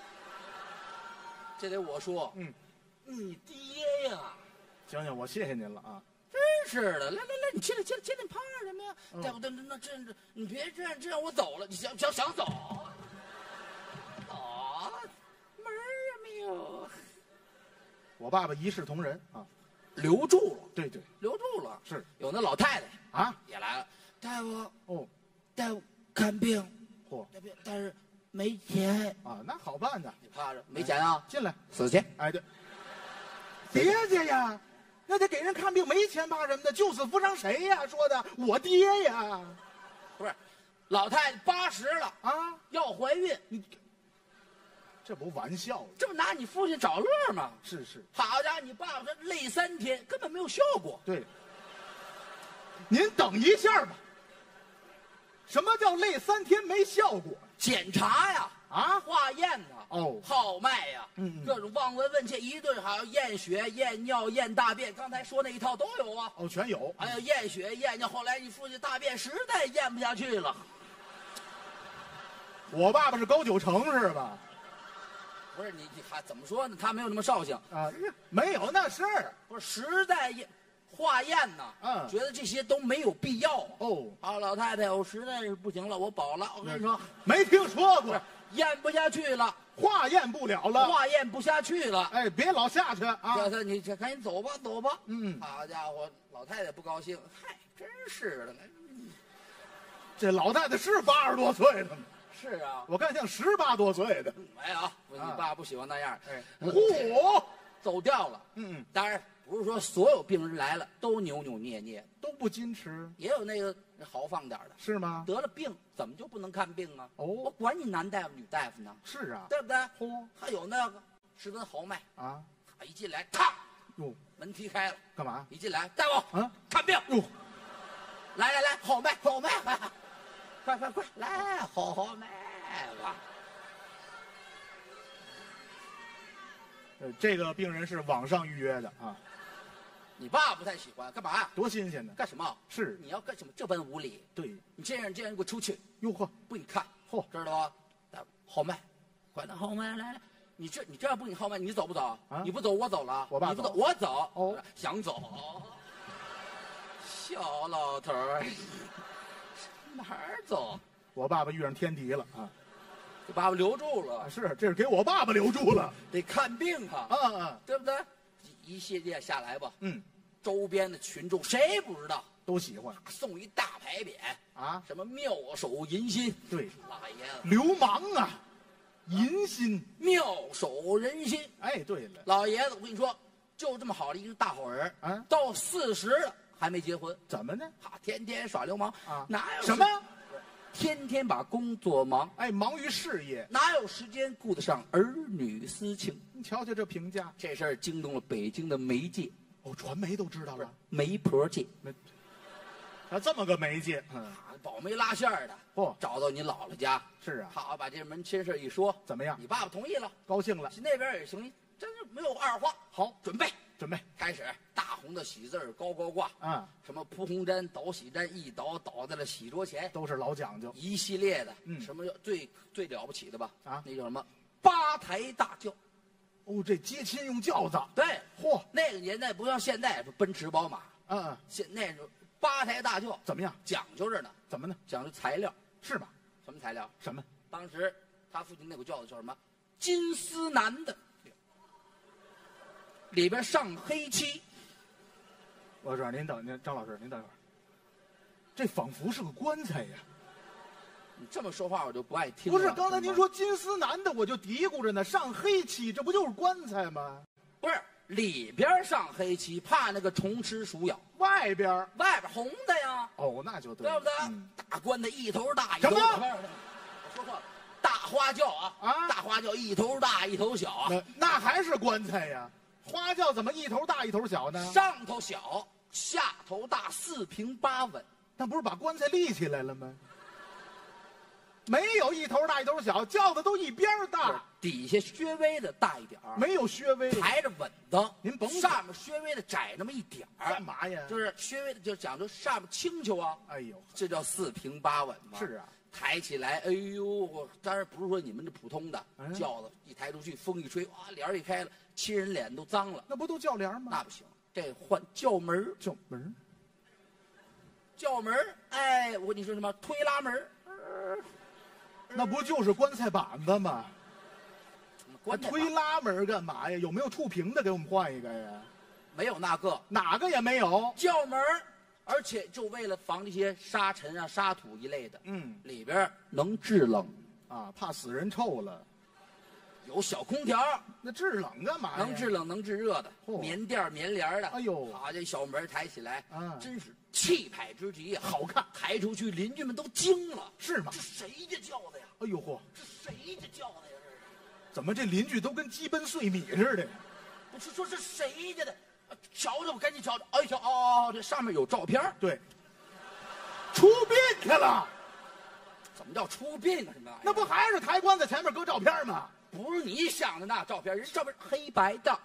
这得我说。你爹呀！ 行，我谢谢您了啊。 真是的，来，你进来，怕什么呀？大夫，那这你别这样，我走了。你想走？走，门儿没有。 我爸爸一视同仁啊， 留住了。 对， 留住了。 是有那老太太啊也来了，大夫哦， 大夫看病，但是没钱啊，那好办呢。 你怕着没钱啊？ 进来死去。 哎，对，爹爹呀。那得给人看病，没钱怕什么的？救死扶伤谁呀？说的我爹呀， 不是，老太太80了啊， 要怀孕， 你这不玩笑吗？ 这不拿你父亲找乐吗？ 是， 好家伙，你爸爸这累3天，根本没有效果。 对，您等一下吧。什么叫累3天没效果？ 检查呀，化验呐，号脉呀，各种望闻问切一顿，还要验血、验尿、验大便。刚才说那一套都有啊。 全有。 还有验血、验尿。后来你父亲大便实在验不下去了。 我爸爸是高9成是吧？ 不是你还怎么说呢？他没有那么绍兴啊，没有那事儿。 不是实在化验呢，觉得这些都没有必要。老太太，我实在是不行了，我保了。我跟你说， 没听说过， 验不下去了， 化验不了了， 化验不下去了。 哎，别老下去啊！ 你赶紧走吧。好家伙，老太太不高兴，嗨，真是的， 这老太太是80多岁的吗？ 是啊， 我看像18多岁的。 没有，你爸不喜欢那样。 嚯， 走掉了。当然不是说所有病人来了都扭扭捏捏， 都不矜持， 也有那个豪放点的。 是吗？ 得了病怎么就不能看病啊？ 哦我管你男大夫女大夫呢， 是啊， 对不对？ 嚯还有那个十分豪迈， 啊， 他一进来，咔， 哟， 门踢开了， 干嘛？ 一进来，大夫， 啊， 看病， 哟， 来来来，豪迈豪迈，快快快，来豪迈吧。 这个病人是网上预约的啊， 你爸不太喜欢，干嘛呀？ 多新鲜呢！ 干什么？ 是， 你要干什么？这般无礼！ 对， 你这样给我出去！ 哟呵， 不给你看， 嚯， 知道吧？豪迈，快点豪迈来来！你这样不给你豪迈，你走不走？ 啊你不走，我走了。 我爸你不走， 走我走。 哦， 想走，小老头儿，哪儿走？ 我爸爸遇上天敌了啊！ 给爸爸留住了， 是，这是给我爸爸留住了。 得看病啊， 啊， 对不对？一系列下来吧， 嗯， 周边的群众谁不知道？ 都喜欢送一大牌匾啊， 什么妙手仁心， 对， 老爷子流氓啊，银心， 妙手仁心。 哎，对了， 老爷子，我跟你说，就这么好的一个大好人啊， 到40了还没结婚， 怎么呢？ 天天耍流氓啊， 哪有什么？ 天天把工作忙， 哎，忙于事业， 哪有时间顾得上儿女私情？ 你瞧瞧这评价， 这事儿惊动了北京的媒介， 哦，传媒都知道了， 媒婆界， 啊，这么个媒介， 保媒拉线儿的， 嚯， 找到你姥姥家， 是啊， 好把这门亲事一说， 怎么样？ 你爸爸同意了， 高兴了， 那边也行，真是没有二话。 好， 准备开始，大红的喜字儿高高挂， 啊， 什么铺红毡、倒喜毡，一倒在了喜桌前， 都是老讲究， 一系列的，什么最了不起的吧？ 啊， 那叫什么八抬大轿？ 哦，这接亲用轿子， 对， 嚯， 那个年代不像现在奔驰、宝马，那时候八抬大轿怎么样？ 讲究着呢， 怎么呢？ 讲究材料， 是吧？ 什么材料？ 什么？ 当时他父亲那个轿子叫什么？金丝楠的，里边上黑漆。 我说您等您，张老师您等会儿，这仿佛是个棺材呀。 你这么说话我就不爱听了。 不是，刚才您说金丝楠的，我就嘀咕着呢，上黑漆，这不就是棺材吗？ 不是，里边上黑漆，怕那个虫吃鼠咬。 外边红的呀。 哦，那就对， 对不对？大棺材一头大， 什么？ 我说错了，大花轿啊，大花轿一头大一头小， 那还是棺材呀？花轿怎么一头大一头小呢？ 上头小，下头大，4平8稳。 那不是把棺材立起来了吗？没有一头大一头小，轿子都一边大， 底下稍微的大一点没有稍微抬着稳当。 您甭上面稍微的窄那么一点干嘛呀？ 就是稍微的，就讲究上面轻巧啊。 哎呦， 这叫4平8稳嘛。 是啊， 抬起来，哎呦，当然不是说你们这普通的轿子，一抬出去，风一吹，哇，帘一开了，亲人脸都脏了。 那不都轿帘吗？ 那不行，这换轿门轿门，哎，我跟你说什么推拉门。 那不就是棺材板子吗？推拉门干嘛呀？有没有触屏的？给我们换一个呀？ 没有那个， 哪个也没有。 轿门，而且就为了防这些沙尘啊、沙土一类的，里边能制冷啊，怕死人臭了。 有小空调， 那制冷干嘛呀？ 能制冷能制热的，棉垫棉帘的。 哎呦， 好，这小门抬起来，真是气派之极呀， 好看。 抬出去，邻居们都惊了， 是吗？ 这谁家轿子呀？ 哎呦嚯， 这谁家轿子呀？这是？ 怎么这邻居都跟鸡奔碎米似的？ 不是说是谁家的？瞧瞧，赶紧瞧瞧！哎瞧，哦，这上面有照片。 对，出殡去了。 怎么叫出殡啊？什么？ 那不还是抬棺材前面搁照片吗？ 不是你想的那照片，人照片黑白的。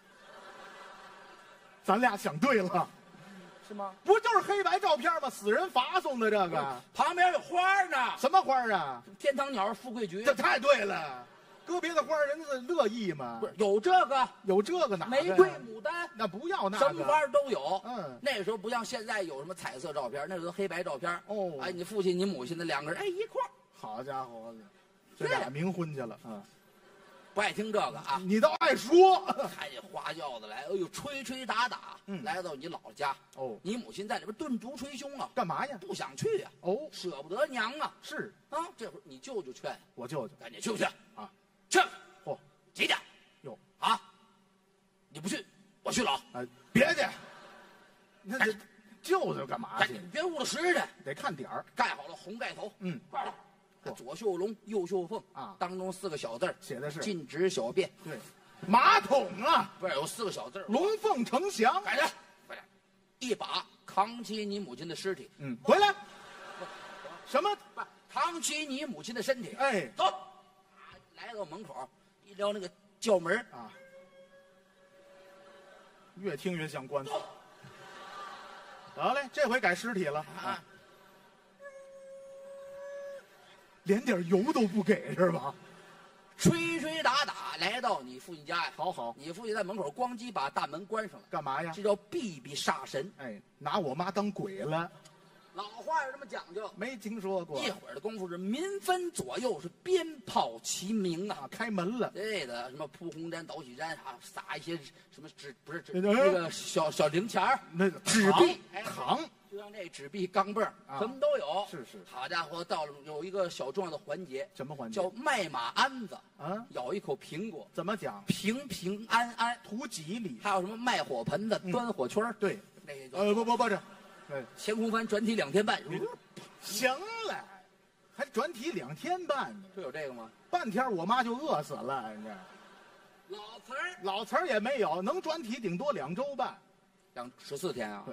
咱俩想对了， 是吗？ 不就是黑白照片吗？死人发送的这个， 旁边有花呢。 什么花啊？ 天堂鸟富贵菊。 这太对了，搁别的花人家乐意吗？ 不是有这个， 有这个哪？ 玫瑰、牡丹， 那不要那个， 什么花都有。 那时候不像现在有什么彩色照片，那时候黑白照片。 哦， 哎，你父亲、你母亲的两个人，哎，一块儿。 好家伙，这俩冥婚去了啊！ 不爱听这个啊， 你倒爱说。 开这花轿子来，哎呦，吹吹打打，来到你姥姥家。 哦， 你母亲在里边顿足捶胸啊， 干嘛呀？ 不想去呀。 哦， 舍不得娘啊。 是啊，这会儿你舅舅劝我舅舅， 赶紧去不去啊？ 去。 嚯， 几点？ 哟啊，你不去，我去了。 别去，那这舅舅干嘛去？ 你别误了时辰， 得看点儿。 盖好了红盖头， 嗯， 挂了。左绣龙，右绣凤啊， 当中4个小字写的是禁止小便。 对，马桶啊， 不是有4个小字龙凤呈祥。 快点，快点，一把扛起你母亲的尸体。 回来。什么？ 扛起你母亲的身体。 哎， 走，来到门口，一撩那个轿门啊，越听越像官府。得嘞，这回改尸体了啊，连点油都不给是吧？ 吹吹打打来到你父亲家呀。 好， 你父亲在门口咣叽把大门关上了， 干嘛呀？ 这叫避避煞神。 哎，拿我妈当鬼了。 老话有这么讲究， 没听说过。 一会儿的功夫是民分左右，是鞭炮齐鸣啊！ 开门了。 对的，什么铺红毡、倒喜毡啊，撒一些什么纸，不是纸， 那个小零钱儿， 那纸币、 糖，就像这纸币、钢镚儿，什么都有。 是。 好家伙，到了有一个小重要的环节， 什么环节？ 叫卖马鞍子啊， 咬一口苹果。 怎么讲？ 平平安安， 图吉利。 还有什么卖火盆子、端火圈儿？ 对， 那个不这， 前空翻转体2天半。 行了，还转体2天半呢？ 这有这个吗？ 半天我妈就饿死了，人家。老词儿也没有，能转体顶多2周半 ，14天啊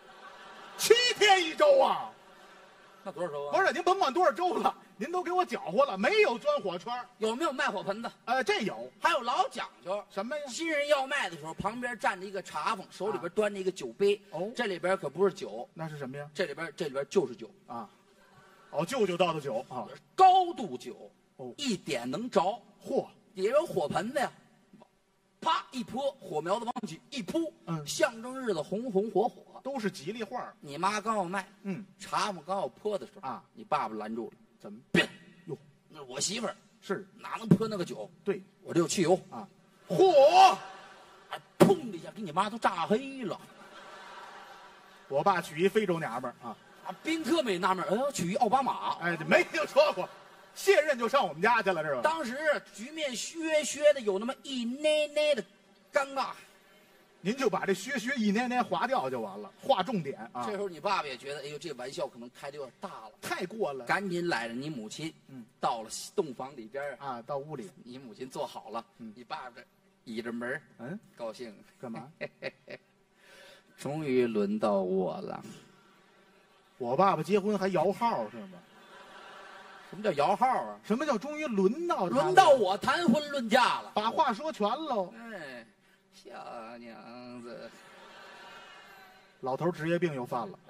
，7天1周啊， 那多少周啊？ 不是，您甭管多少周了，您都给我搅和了，没有钻火圈。 有没有卖火盆子？ 这有， 还有老讲究什么呀？ 新人要卖的时候，旁边站着一个茶房，手里边端着一个酒杯。这里边可不是酒， 那是什么呀？ 这里边就是酒啊。舅舅倒的酒啊， 高度酒，一点能着。 嚯， 底下有火盆子呀，啪一泼，火苗子往起一扑，象征日子红红火火， 都是吉利话。 你妈刚要卖，茶房刚要泼的时候啊， 你爸爸拦住了， 怎么？ 别哟，那是我媳妇儿， 是哪能泼那个酒？ 对， 我这有汽油啊，嚯， 砰的一下给你妈都炸黑了。 我爸娶一非洲娘们儿啊。 宾客没纳闷，娶一奥巴马， 没听说过，卸任就上我们家去了，是吧？ 当时局面削的有那么一捏捏的尴尬， 您就把这削一捏捏划掉就完了，划重点啊。 这时候你爸爸也觉得，哎呦，这玩笑可能开的有点大了， 太过了， 赶紧揽着你母亲，到了洞房里边啊，到屋里， 你母亲坐好了，你爸爸倚着门，高兴干嘛？ 终于轮到我了。 我爸爸结婚还摇号是吗？ 什么叫摇号啊？ 什么叫终于轮到我谈婚论嫁了？ 把话说全喽。 小娘子， 老头职业病又犯了。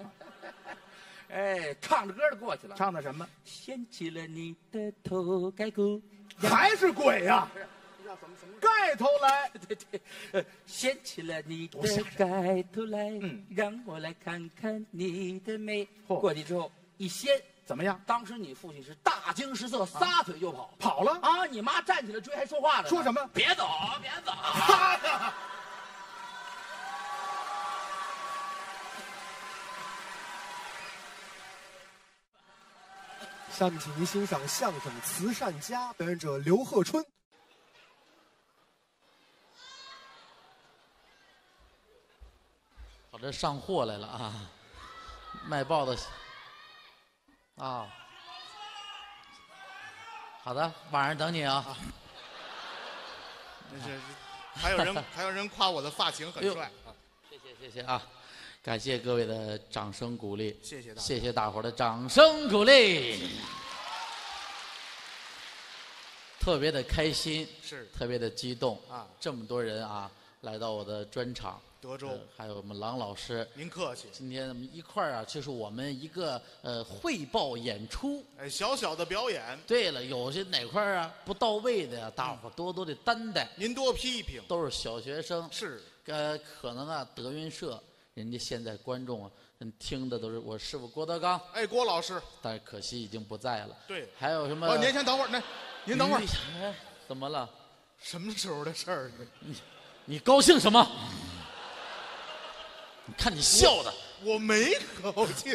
唱着歌就过去了。 唱的什么？ 掀起了你的头盖骨， 还是鬼呀？ 叫什么盖头来？ 对，掀起了你的盖头来，让我来看看你的美。过去之后一掀， 怎么样？ 当时你父亲是大惊失色，撒腿就跑了啊！你妈站起来追，还说话了， 说什么？ 别走，别走！ 下面请您欣赏相声《慈善家》，表演者刘鹤春。 我这上货来了啊！卖报的啊，好的，晚上等你啊。 还有人夸我的发型很帅啊！ 谢谢啊！感谢各位的掌声鼓励， 谢谢大伙儿的掌声鼓励，特别的开心，特别的激动啊！这么多人啊，来到我的专场。 德州， 还有我们郎老师， 您客气。 今天我们一块儿啊，就是我们一个汇报演出， 小小的表演。 对了，有些哪块啊不到位的呀，大伙多得担待。 您多批评。 都是小学生， 是。 可能啊，德云社人家现在观众啊，听的都是我师傅郭德纲。 郭老师。 但是可惜已经不在了。 对。 还有什么？ 您先等会儿，您等会儿。 怎么了？ 什么时候的事儿？ 你高兴什么？你看你笑的， 我没高兴。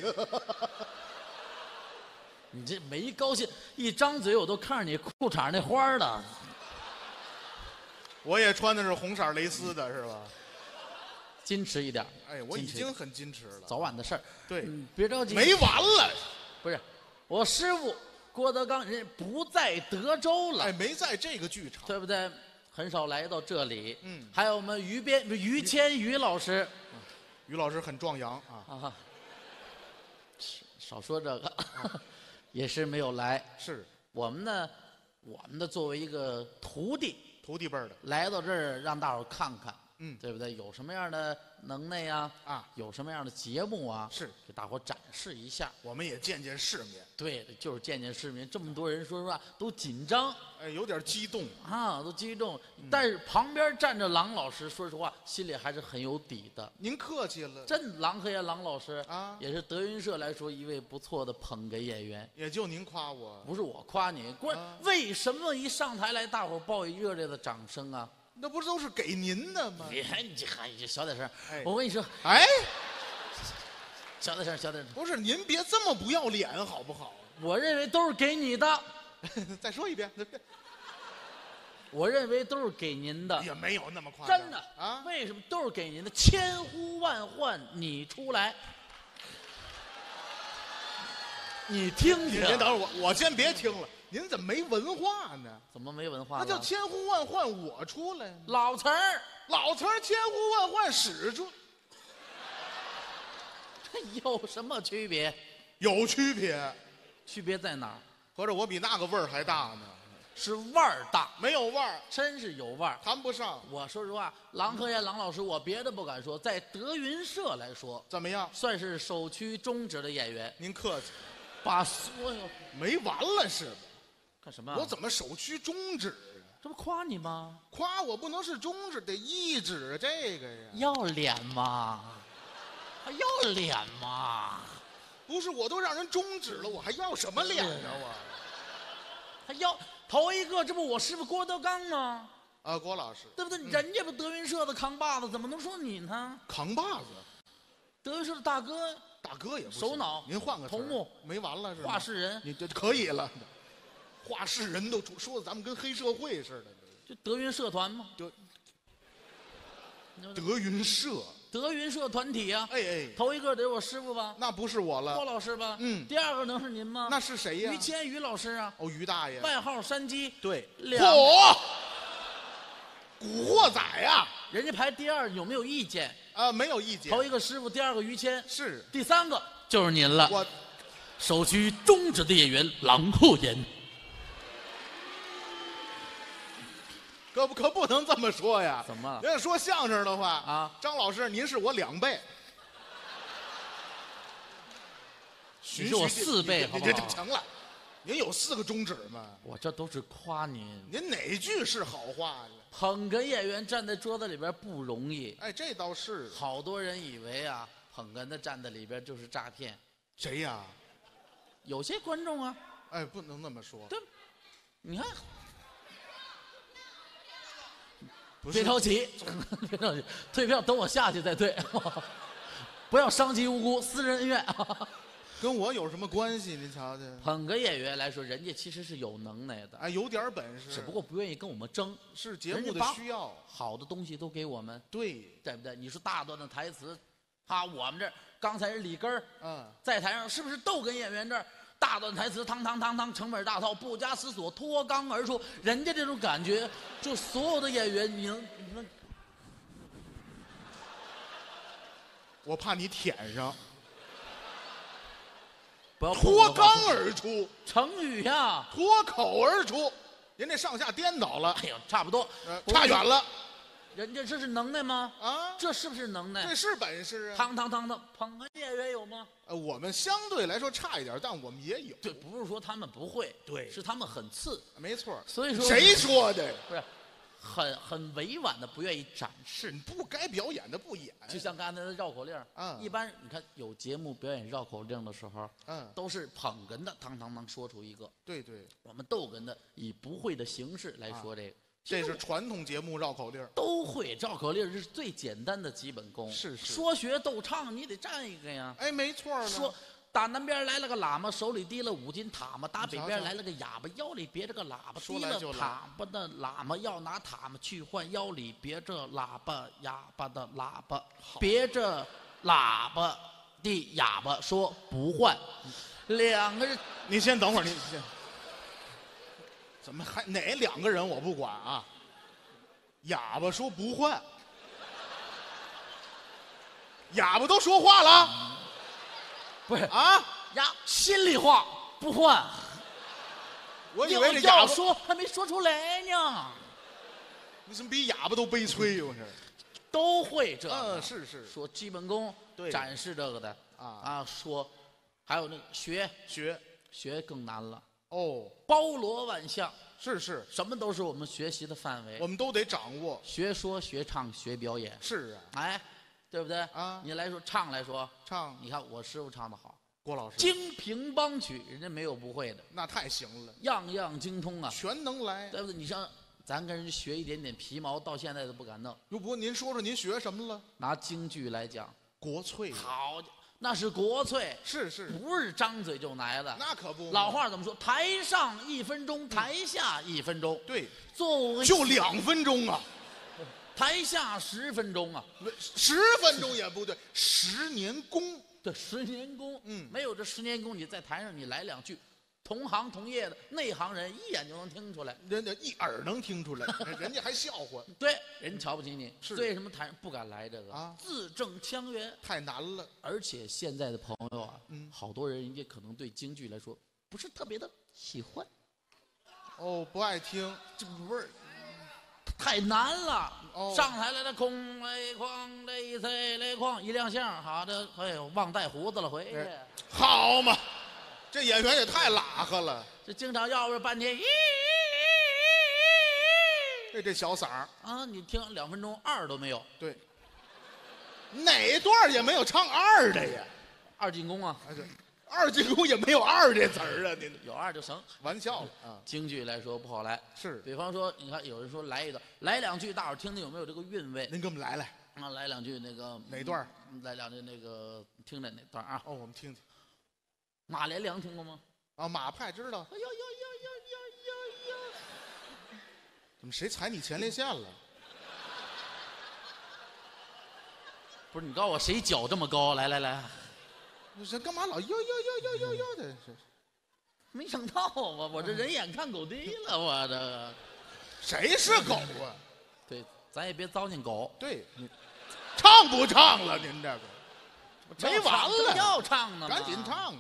你这没高兴，一张嘴我都看着你裤衩那花了。 我也穿的是红色蕾丝的，是吧？ 矜持一点。 哎，我已经很矜持了， 早晚的事儿。 对， 别着急。 没完了。 不是，我师傅郭德纲人不在德州了。 哎，没在这个剧场， 对不对？很少来到这里。 嗯， 还有我们于谦于老师。 于老师很壮阳啊。 少说这个，也是没有来。 是我们呢作为一个徒弟辈儿的， 来到这儿让大伙儿看看，对不对？有什么样的能耐呀？有什么样的节目啊？是给大伙儿展示一下， 我们也见见世面。 对，就是见见世面。这么多人，说实话都紧张， 哎，有点激动啊，都激动。但是旁边站着郎老师，说实话心里还是很有底的。 您客气了， 真郎和爷郎老师啊，也是德云社来说一位不错的捧哏演员。 也就您夸我， 不是我夸你。为什么一上台来，大伙儿报以热烈的掌声啊？ 那不是都是给您的吗？ 你小点声，我跟你说， 哎， 小点声。 不是您别这么不要脸好不好？ 我认为都是给你的。 再说一遍。 我认为都是给您的。 也没有那么夸张。 真的啊？为什么都是给您的？千呼万唤你出来。你听听。 您等会儿，我先别听了。您怎么没文化呢？ 怎么没文化？ 那叫千呼万唤我出来。 老词儿千呼万唤使出。 有什么区别？ 有区别。 区别在哪儿？ 合着我比那个味儿还大呢。 是味儿大， 没有味儿， 真是有味儿， 谈不上。 我说实话，郎和彦郎老师，我别的不敢说，在德云社来说， 怎么样？ 算是首屈中指的演员。 您客气。 把所有没完了是吧？ 干什么？ 我怎么首屈中指啊？ 这不夸你吗？ 夸我不能是中指，得一指这个呀。 要脸吗？还要脸吗？ 不是，我都让人中指了，我还要什么脸呢？我还要头一个，这不我师傅郭德纲吗？ 啊，郭老师， 对不对？人家不德云社的扛把子，怎么能说你呢？ 扛把子， 德云社的大哥。 大哥也不首脑， 您换个头目， 没完了是吧？ 话事人， 你这可以了。话事人都说的咱们跟黑社会似的。 就德云社团吗？ 德云社， 德云社团体呀。 哎， 头一个得我师傅吧？ 那不是我了， 郭老师吧？ 第二个能是您吗？ 那是谁呀？ 于谦于老师啊。 哦，于大爷， 外号山鸡。 对， 嚯， 古惑仔呀！ 人家排第二，有没有意见？ 没有意见。 头一个师傅，第二个于谦， 是第三个就是您了。 我首屈中指的演员郎鹤炎。 可不能这么说呀！ 怎么？ 要说相声的话啊， 张老师您是我2倍， 你是我4倍，好不好？ 成了，您有4个中指吗？ 我这都是夸您。 您哪句是好话呀？ 捧哏演员站在桌子里边不容易。 哎，这倒是。 好多人以为啊，捧哏的站在里边就是诈骗。 谁呀？ 有些观众啊。 哎，不能那么说。 对，你看。别着急，别着急，退票等我下去再退，不要伤及无辜，私人恩怨。 跟我有什么关系？您瞧瞧， 捧哏演员来说，人家其实是有能耐的， 哎，有点本事， 只不过不愿意跟我们争， 是节目的需要， 好的东西都给我们， 对不对？你说大段的台词，我们这儿刚才是里根儿，在台上是不是逗哏演员这儿？大段台词，汤汤汤汤，成本大套，不加思索，脱纲而出。人家这种感觉，就所有的演员，你能， 我怕你舔上。 不要脱纲而出， 成语呀， 脱口而出，人这上下颠倒了。 哎呦，差不多， 差远了。 人家这是能耐吗？啊，这是不是能耐？ 这是本事啊！ 汤汤汤汤，捧哏演员有吗？ 我们相对来说差一点，但我们也有。 对，不是说他们不会， 对， 是他们很次。 没错。 所以说， 谁说的？ 不是，很委婉的，不愿意展示。 你不该表演的不演。 就像刚才的绕口令，一般你看有节目表演绕口令的时候，都是捧哏的，汤汤汤说出一个。 对对。 我们逗哏的以不会的形式来说这个。 这是传统节目绕口令， 都会绕口令是最简单的基本功。 是。 说学逗唱，你得占一个呀。 哎，没错呢。 打南边来了个喇嘛，手里提了5斤塔嘛；打北边来了个哑巴，腰里别着个喇叭。提了塔巴的喇嘛要拿塔嘛去换，腰里别着喇叭，哑巴的喇叭别着喇叭的哑巴说不换。2个人， 你先等会儿，你先。怎么还哪2个人我不管啊？哑巴说不换，哑巴都说话了。 不是啊心里话不换。 我以为这哑巴说还没说出来呢。 你怎么比哑巴都悲催呀？我是都会这个。 是说基本功， 对， 展示这个的说，还有那个学更难了。 哦， 包罗万象， 是什么都是我们学习的范围， 我们都得掌握。 学说、学唱、学表演。 是啊， 哎。对不对啊？你来说唱，你看我师傅唱的好， 郭老师京评梆曲，人家没有不会的， 那太行了， 样样精通啊， 全能来， 对不对？你像咱跟人学一点点皮毛，到现在都不敢弄。 不过您说说您学什么了？ 拿京剧来讲， 国粹， 好，那是国粹， 是， 不是张嘴就来的， 那可不。 老话怎么说？台上1分钟，台下1分钟。 对， 就 2分钟啊。 台下10分钟啊 ，10分钟也不对，10年功。 对，10年功，没有这10年功，你在台上你来2句，同行同业的内行人一眼就能听出来， 人家一耳能听出来，人家还笑话。 对，人瞧不起你， 是为什么台上不敢来这个啊？字正腔圆太难了， 而且现在的朋友啊，好多人家可能对京剧来说不是特别的喜欢， 哦，不爱听， 这不是。太难了，上台来了，空雷哐雷塞雷哐，一亮相，好的，哎呦，忘带胡子了，回去。 好嘛，这演员也太拉黑了， 这经常要不半天， 这小嗓儿啊，你听2分钟2都没有。 对，哪段也没有唱2的呀 ，2进宫啊。 2进宫也没有2这词儿啊，您有2就成， 玩笑了啊。 京剧来说不好来， 是， 比方说，你看有人说来一段，来2句，大伙儿听听有没有这个韵味？ 您给我们来啊，来2句那个哪段？ 来2句那个，听着哪段啊？ 哦，我们听听。 马连良听过吗？ 啊，马派知道。哎呦，怎么谁踩你前列腺了？ 不是，你告诉我谁脚这么高？来。 这干嘛老呦的？ 没想到啊，我这人眼看狗低了，我这谁是狗啊？ 对，咱也别糟践狗。 对，你唱不唱了？您这个没完了， 要唱呢， 赶紧唱。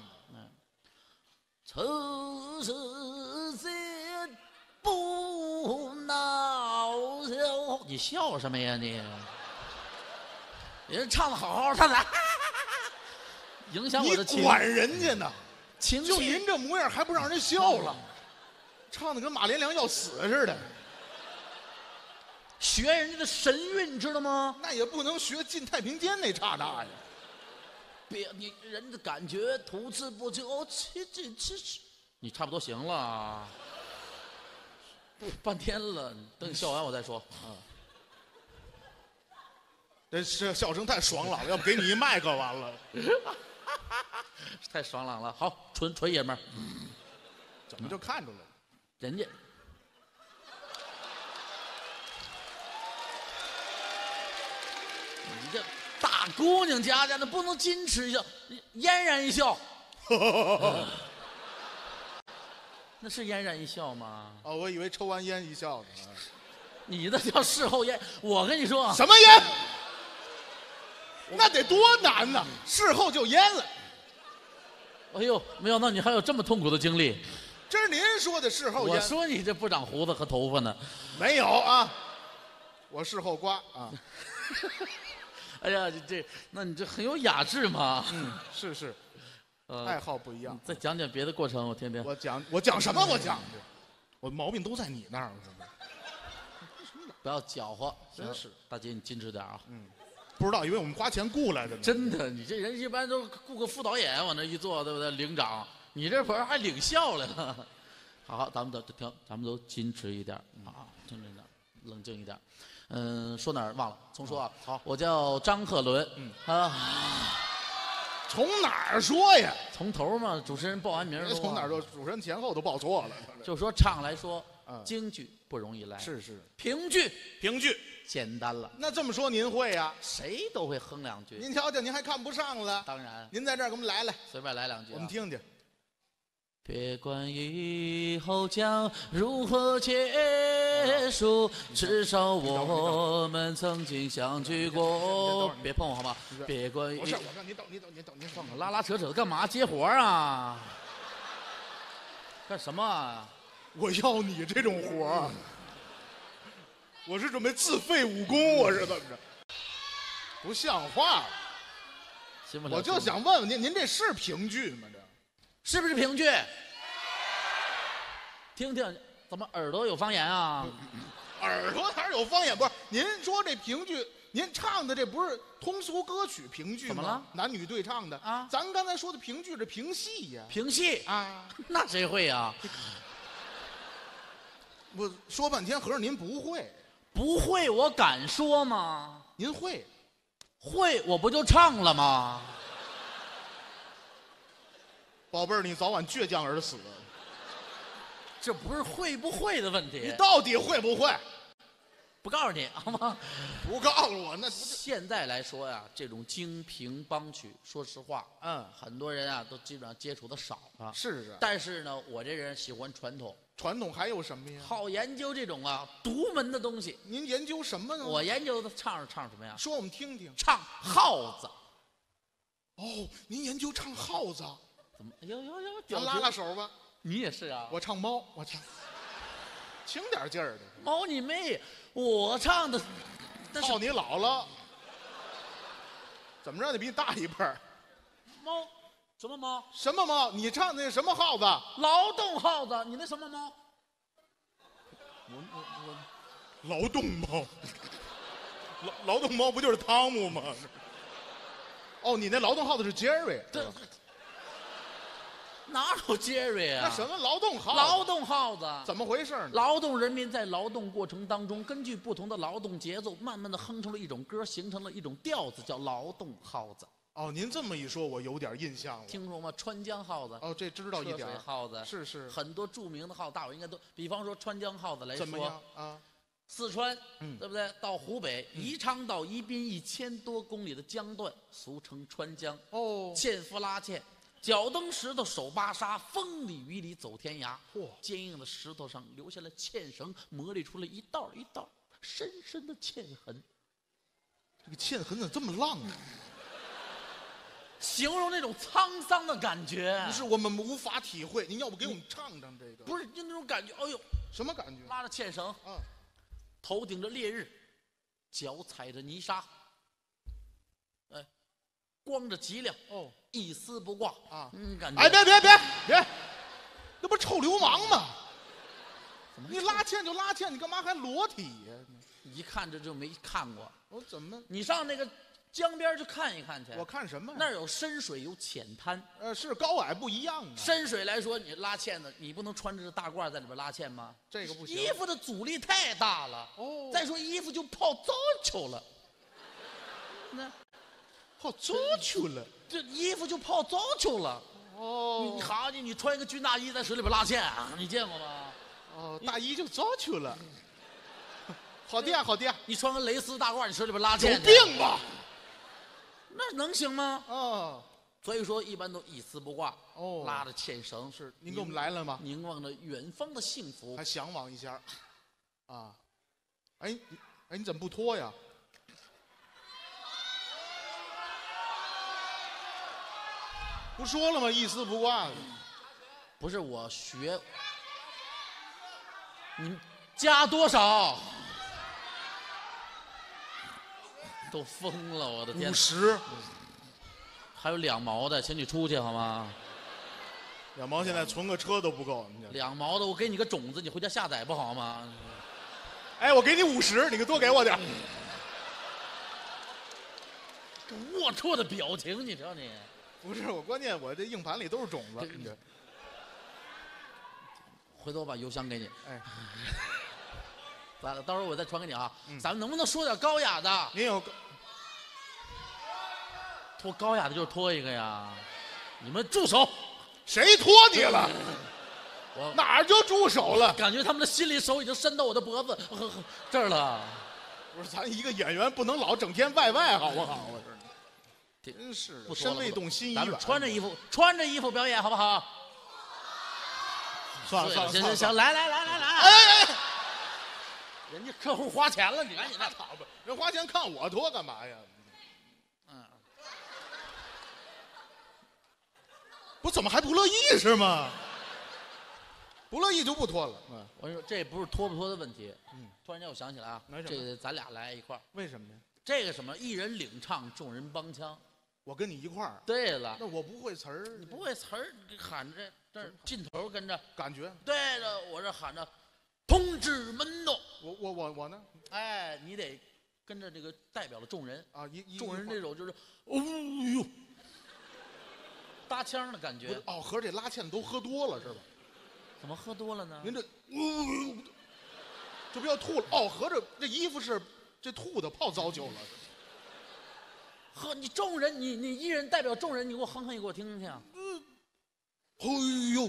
此世间不恼笑，你笑什么呀你？人唱的好好，他来。影响我的情绪， 你管人家呢？ 情绪就您这模样还不让人笑了，唱的跟马连良要死似的。 学人家的神韵，知道吗？ 那也不能学进太平间那刹那呀。 别，你人的感觉吐字不清，你差不多行了。半天了，等你笑完我再说啊。 这笑声太爽朗了，要不给你一麦克完了。 太爽朗了，好，纯爷们儿， 怎么就看出来了？ 人家你这大姑娘家的不能矜持一笑，嫣然一笑。那是嫣然一笑吗？ 哦，我以为抽完烟一笑呢。 你的叫事后烟，我跟你说什么烟？那得多难呐！事后就淹了。 哎呦，没想到你还有这么痛苦的经历。 这是您说的事后淹。 我说你这不长胡子和头发呢。 没有啊，我事后刮啊。 哎呀，那你这很有雅致嘛。 是，爱好不一样。 再讲讲别的过程，我听听。 我讲什么？我讲的，我毛病都在你那儿。 不要搅和，真是。大姐，你矜持点啊。 不知道，以为我们花钱雇来的呢。 真的，你这人一般都雇个副导演往那一坐，对不对？领长，你这会儿还领笑来了。好，咱们都矜持一点啊，矜持一点，冷静一点。说哪儿忘了，重说啊。好，我叫张鹤伦。 从哪儿说呀？ 从头嘛，主持人报完名说。 从哪儿说？主持人前后都报错了。 就说唱来说，京剧不容易来， 是。 评剧评剧简单了。 那这么说您会呀？ 谁都会哼两句。 您瞧瞧，您还看不上了？ 当然。 您在这儿给我们来， 随便来两句， 我们听听。 别管以后将如何结束，至少我们曾经相聚过。别碰我好吗？别管。 不是，我说你等，您放我拉扯的干嘛？接活啊？干什么啊？ 我要你这种活儿，我是准备自废武功，我是怎么着？不像话！我就想问问您，您这是评剧吗？这是不是评剧？听听，怎么耳朵有方言啊？ 耳朵哪有方言？不是，您说这评剧，您唱的这不是通俗歌曲评剧吗？ 怎么了？ 男女对唱的啊？咱刚才说的评剧是评戏呀。 评戏啊？那谁会呀？ 我说半天，合着您不会？ 不会，我敢说吗？ 您会？ 会，我不就唱了吗？ 宝贝儿，你早晚倔强而死。 这不是会不会的问题。 你到底会不会？ 不告诉你好吗？ 不告诉我，那现在来说呀，这种京评梆曲，说实话，很多人啊都基本上接触的少啊。 是。但是呢，我这人喜欢传统。 传统还有什么呀？ 好研究这种啊独门的东西。 您研究什么呢？ 我研究的唱什么呀？ 说我们听听。 唱耗子。 哦，您研究唱耗子？ 怎么？哟， 咱拉拉手吧。 你也是啊？ 我唱猫，我唱，轻点劲儿的。 猫你妹！我唱的， 耗你姥姥。怎么着？你比你大一辈儿。 猫，什么猫？ 什么猫？你唱的什么耗子？ 劳动耗子。你那什么猫？ 我劳动猫。劳动猫不就是汤姆吗？哦，你那劳动耗子是杰瑞。 对。哪有杰瑞啊？ 那什么劳动耗子？ 劳动耗子怎么回事呢？ 劳动人民在劳动过程当中，根据不同的劳动节奏，慢慢的哼出了一种歌，形成了一种调子，叫劳动耗子。 哦，您这么一说，我有点印象了。 听说吗？川江耗子。 哦，这知道一点。 涉水耗子是很多著名的耗子，大伙应该都，比方说川江耗子来说， 怎么样啊？ 四川，对不对？到湖北，宜昌到宜宾1000多公里的江段，俗称川江。 哦， 纤夫拉纤。脚蹬石头，手扒沙，风里雨里走天涯。坚硬的石头上留下了纤绳，磨砺出了一道一道深深的纤痕。 这个纤痕怎么这么浪啊？ 形容那种沧桑的感觉。 不是，我们无法体会。您要不给我们唱唱这个？ 不是，就那种感觉。哎呦， 什么感觉？ 拉着纤绳，头顶着烈日，脚踩着泥沙，光着脊梁，一丝不挂啊！感觉哎，别，那不是臭流氓吗？你拉纤就拉纤，你干嘛还裸体呀？ 一看这就没看过。 我怎么？ 你上那个江边去看一看去。 我看什么呀？ 那儿有深水，有浅滩。 是高矮不一样啊。 深水来说，你拉纤的，你不能穿着大褂在里边拉纤吗？ 这个不行。 衣服的阻力太大了。再说衣服就泡糟球了。那。 泡糟球了， 这衣服就泡糟球了。你好，你穿一个军大衣在水里边拉纤，你见过吗？ 大衣就糟球了。好的。 你穿个蕾丝大褂，你水里边拉纤， 有病吧？ 那能行吗？ 所以说一般都一丝不挂。拉着纤绳是。 您给我们来了吗？ 凝望着远方的幸福， 还向往一下。哎，你怎么不脱呀？不说了吗？一丝不挂的。 不是我学，你加多少？都疯了，我的天 ！50， 还有2毛的，请你出去好吗 ？2毛现在存个车都不够。 2毛的，我给你个种子，你回家下载不好吗？ 哎，我给你50，你多给我点。 龌龊的表情，你知道你？ 不是我，关键我这硬盘里都是种子。 回头我把邮箱给你。哎，完了，到时候我再传给你啊。咱们能不能说点高雅的？ 您有脱高雅的就是脱一个呀。你们住手！ 谁拖你了？ 我哪儿就住手了？ 感觉他们的心里手已经伸到我的脖子这儿了。 不是，咱一个演员不能老整天外好不好？我这真是的，身未动心已远。 穿着衣服表演好不好？ 算了， 行，来， 哎， 人家客户花钱了，你赶紧的， 好吧，人花钱看我脱干嘛呀？不怎么还不乐意是吗？不乐意就不脱了。 我跟你说，这不是脱不脱的问题。突然间我想起来啊，这个咱俩来一块儿。 为什么呢？ 这个什么，一人领唱，众人帮腔。 我跟你一块儿。 对了， 那我不会词儿。 你不会词儿，喊着这劲头跟着感觉。 对了，我这喊着，同志们喏。 我呢？ 哎，你得跟着这个代表了众人啊， 众人这种就是，哦呦，搭腔的感觉。 哦，合着这拉纤都喝多了是吧？ 怎么喝多了呢？ 您这，这不要吐了？哦，合着这衣服是这吐的泡糟酒了。 呵，你众人，你一人代表众人，你给我哼一给我听听。 哎呦，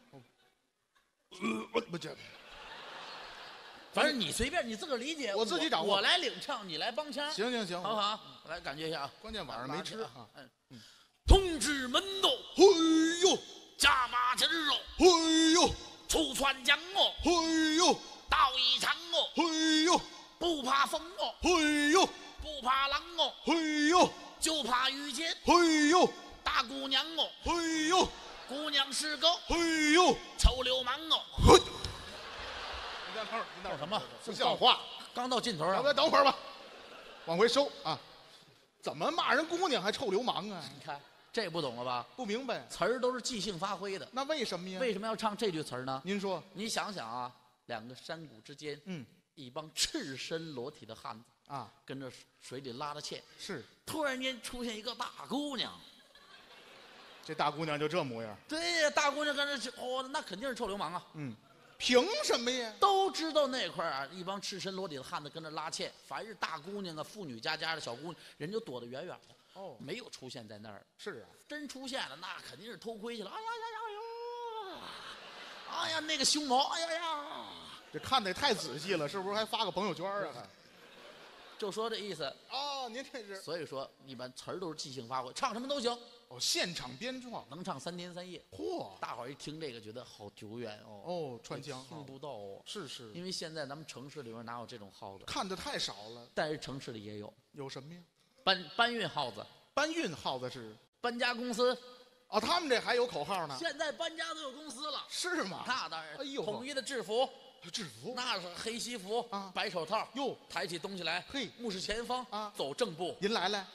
不这， 反正你随便，你自个儿理解。 我自己掌握。 我来领唱，你来帮腔。 行， 好不好？来感觉一下啊。 关键晚上没吃啊。 同志们喏， 哎呦， 加马筋肉， 哎呦， 出川江哦， 哎呦， 道一场哦， 哎呦， 不怕风哦， 哎呦， 不怕狼哦， 哎呦， 就怕遇见哎呦， 大姑娘哦， 哎呦， 姑娘是个哎呦， 臭流氓哦。 你等会儿，你等什么？ 不像话！ 刚到尽头啊！ 等会儿吧，往回收啊！怎么骂人姑娘还臭流氓啊？ 你看。这不懂了吧？ 不明白， 词儿都是即兴发挥的。 那为什么呀？ 为什么要唱这句词儿呢？ 您说， 你想想啊，两个山谷之间，一帮赤身裸体的汉子啊， 跟着水里拉着纤， 是， 突然间出现一个大姑娘， 这大姑娘就这模样。 对呀，大姑娘跟着哦，那肯定是臭流氓啊。 凭什么呀？ 都知道那块儿啊，一帮赤身裸体的汉子跟着拉纤，凡是大姑娘啊、妇女家的小姑娘，人就躲得远远的。哦，没有出现在那儿。 是啊， 真出现了，那肯定是偷窥去了。哎呀呀呀！哎呀，那个胸毛，哎呀呀！ 这看得也太仔细了，是不是还发个朋友圈啊？ 就说这意思。 哦，您这是。 所以说，一般词儿都是即兴发挥，唱什么都行。 哦，现场编创， 能唱3天3夜。 嚯！ 大伙儿一听这个，觉得好久远哦。 哦，穿腔听不到哦。 是。 因为现在咱们城市里面哪有这种号子？ 看的太少了。 但是城市里也有。 有什么呀？ 搬运号子。 搬运号子是搬家公司。 哦，他们这还有口号呢。 现在搬家都有公司了。 是吗？ 那当然。 哎呦， 统一的制服。 制服那是黑西服啊， 白手套。 哟， 抬起东西来， 嘿， 目视前方啊， 走正步。 您来来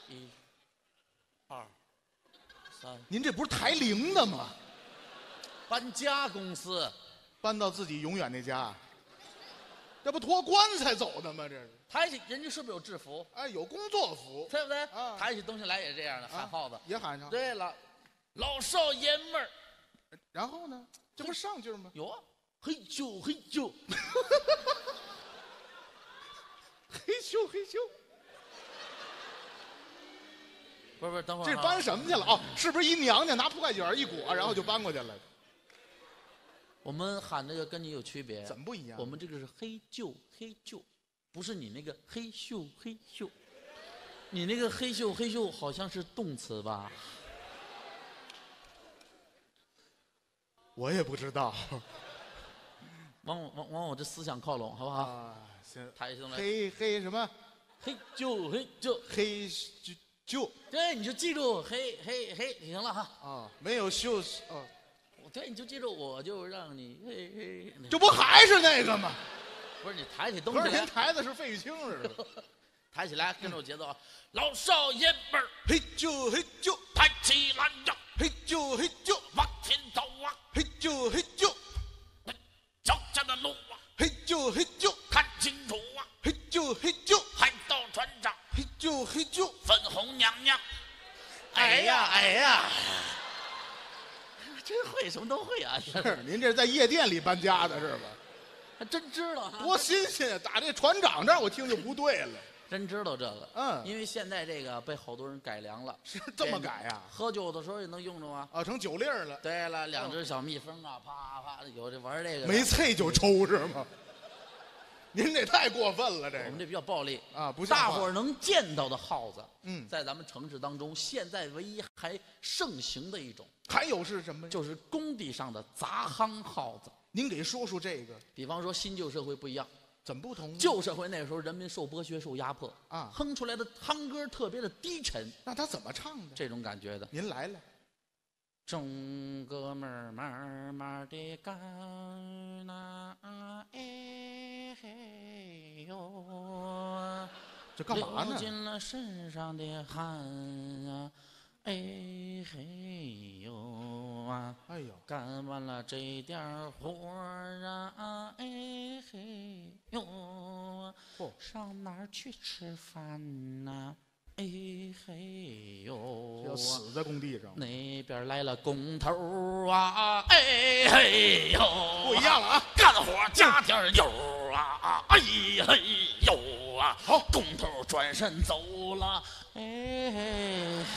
，1、2、3。 您这不是抬灵的吗？ 搬家公司， 搬到自己永远那家，这不拖棺材走的吗？这是。 抬起人家是不是有制服？ 哎，有工作服， 对不对？ 啊， 抬起东西来也这样的，喊号子也喊上。 对了，老少爷们儿。 然后呢？这不是上句吗？ 有啊。嘿咻嘿咻， 嘿咻嘿咻， 不是，等会儿这搬什么去了？哦，是不是一娘家拿铺盖卷一裹，然后就搬过去了？ 我们喊这个跟你有区别， 怎么不一样？ 我们这个是嘿咻嘿咻，不是你那个嘿咻嘿咻，你那个嘿咻嘿咻好像是动词吧？ 我也不知道。 往我这思想靠拢，好不好？ 啊，行。 抬起头来。 嘿什么？ 嘿就嘿就嘿就。 对，你就记住嘿行了哈。 啊，没有秀哦。 对，你就记住，我就让你嘿。 这不还是那个吗？ 不是你抬起东西来。 不是您抬的是费玉清似的。 抬起来，跟着我节奏啊！老少爷们儿， 嘿就， 抬起来呀！ 嘿就， 往前走啊！ 嘿就。 脚下的路啊， 嘿就， 看清楚啊， 嘿就， 海盗船长， 嘿就， 粉红娘娘，哎呀，真会，什么都会啊！ 是您这是在夜店里搬家的是吧？ 还真知道， 多新鲜呀！打这船长这儿我听就不对了。 真知道这个。 嗯， 因为现在这个被好多人改良了。 是这么改呀？ 喝酒的时候也能用着吗？ 啊，成酒粒儿了。 对了，两只小蜜蜂啊，啪啪有这玩这个。 没啐就抽是吗？您这太过分了，这个。 我们这比较暴力啊，不像话。 大伙儿能见到的耗子， 在咱们城市当中，现在唯一还盛行的一种， 还有是什么？就是工地上的杂夯耗子。 您给说说这个。 比方说新旧社会不一样， 怎么不同呢？ 旧社会那时候人民受剥削、受压迫啊， 哼出来的夯歌特别的低沉。 那他怎么唱的？ 这种感觉的。 您来来。 中哥们儿慢慢的干呐，哎嘿呦， 这干嘛呢？ 流尽了身上的汗啊，哎嘿呦啊， 哎呦， 干完了这点活儿啊，哎嘿呦，上哪儿去吃饭呐？哎嘿呦， 要死在工地上。 那边来了工头啊，哎嘿呦， 不一样了啊！ 干活加点油啊，哎嘿呦啊！ 好， 工头转身走了，哎嘿。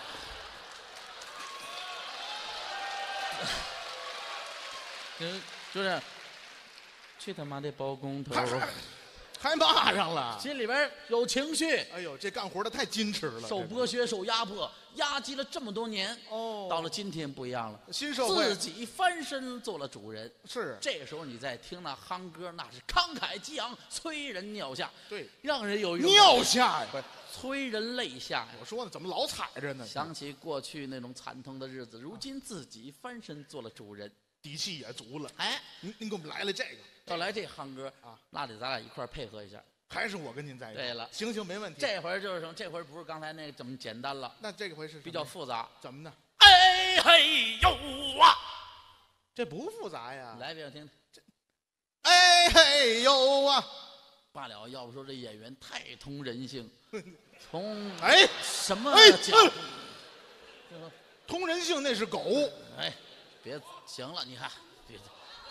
就是去他妈的包工头！ 还骂上了， 心里边有情绪。 哎呦，这干活的太矜持了， 受剥削、受压迫，压积了这么多年。 哦， 到了今天不一样了， 新社会自己翻身做了主人。 是， 这时候你再听那夯歌，那是慷慨激昂，催人尿下。 对， 让人有尿下呀， 不是催人泪下呀。 我说呢，怎么老踩着呢？ 想起过去那种惨痛的日子，如今自己翻身做了主人， 底气也足了。 哎， 您给我们来了这个。 要来这夯歌啊， 那得咱俩一块配合一下。 还是我跟您在一块。 对了， 行，没问题。 这回就是什么？这回不是刚才那个这么简单了。 那这个回是比较复杂。 怎么呢？ 哎嘿呦啊！ 这不复杂呀。 来，别让听。 哎嘿呦啊！ 罢了，要不说这演员太通人性，从什么角度？ 通人性那是狗。 哎，别行了，你看，别。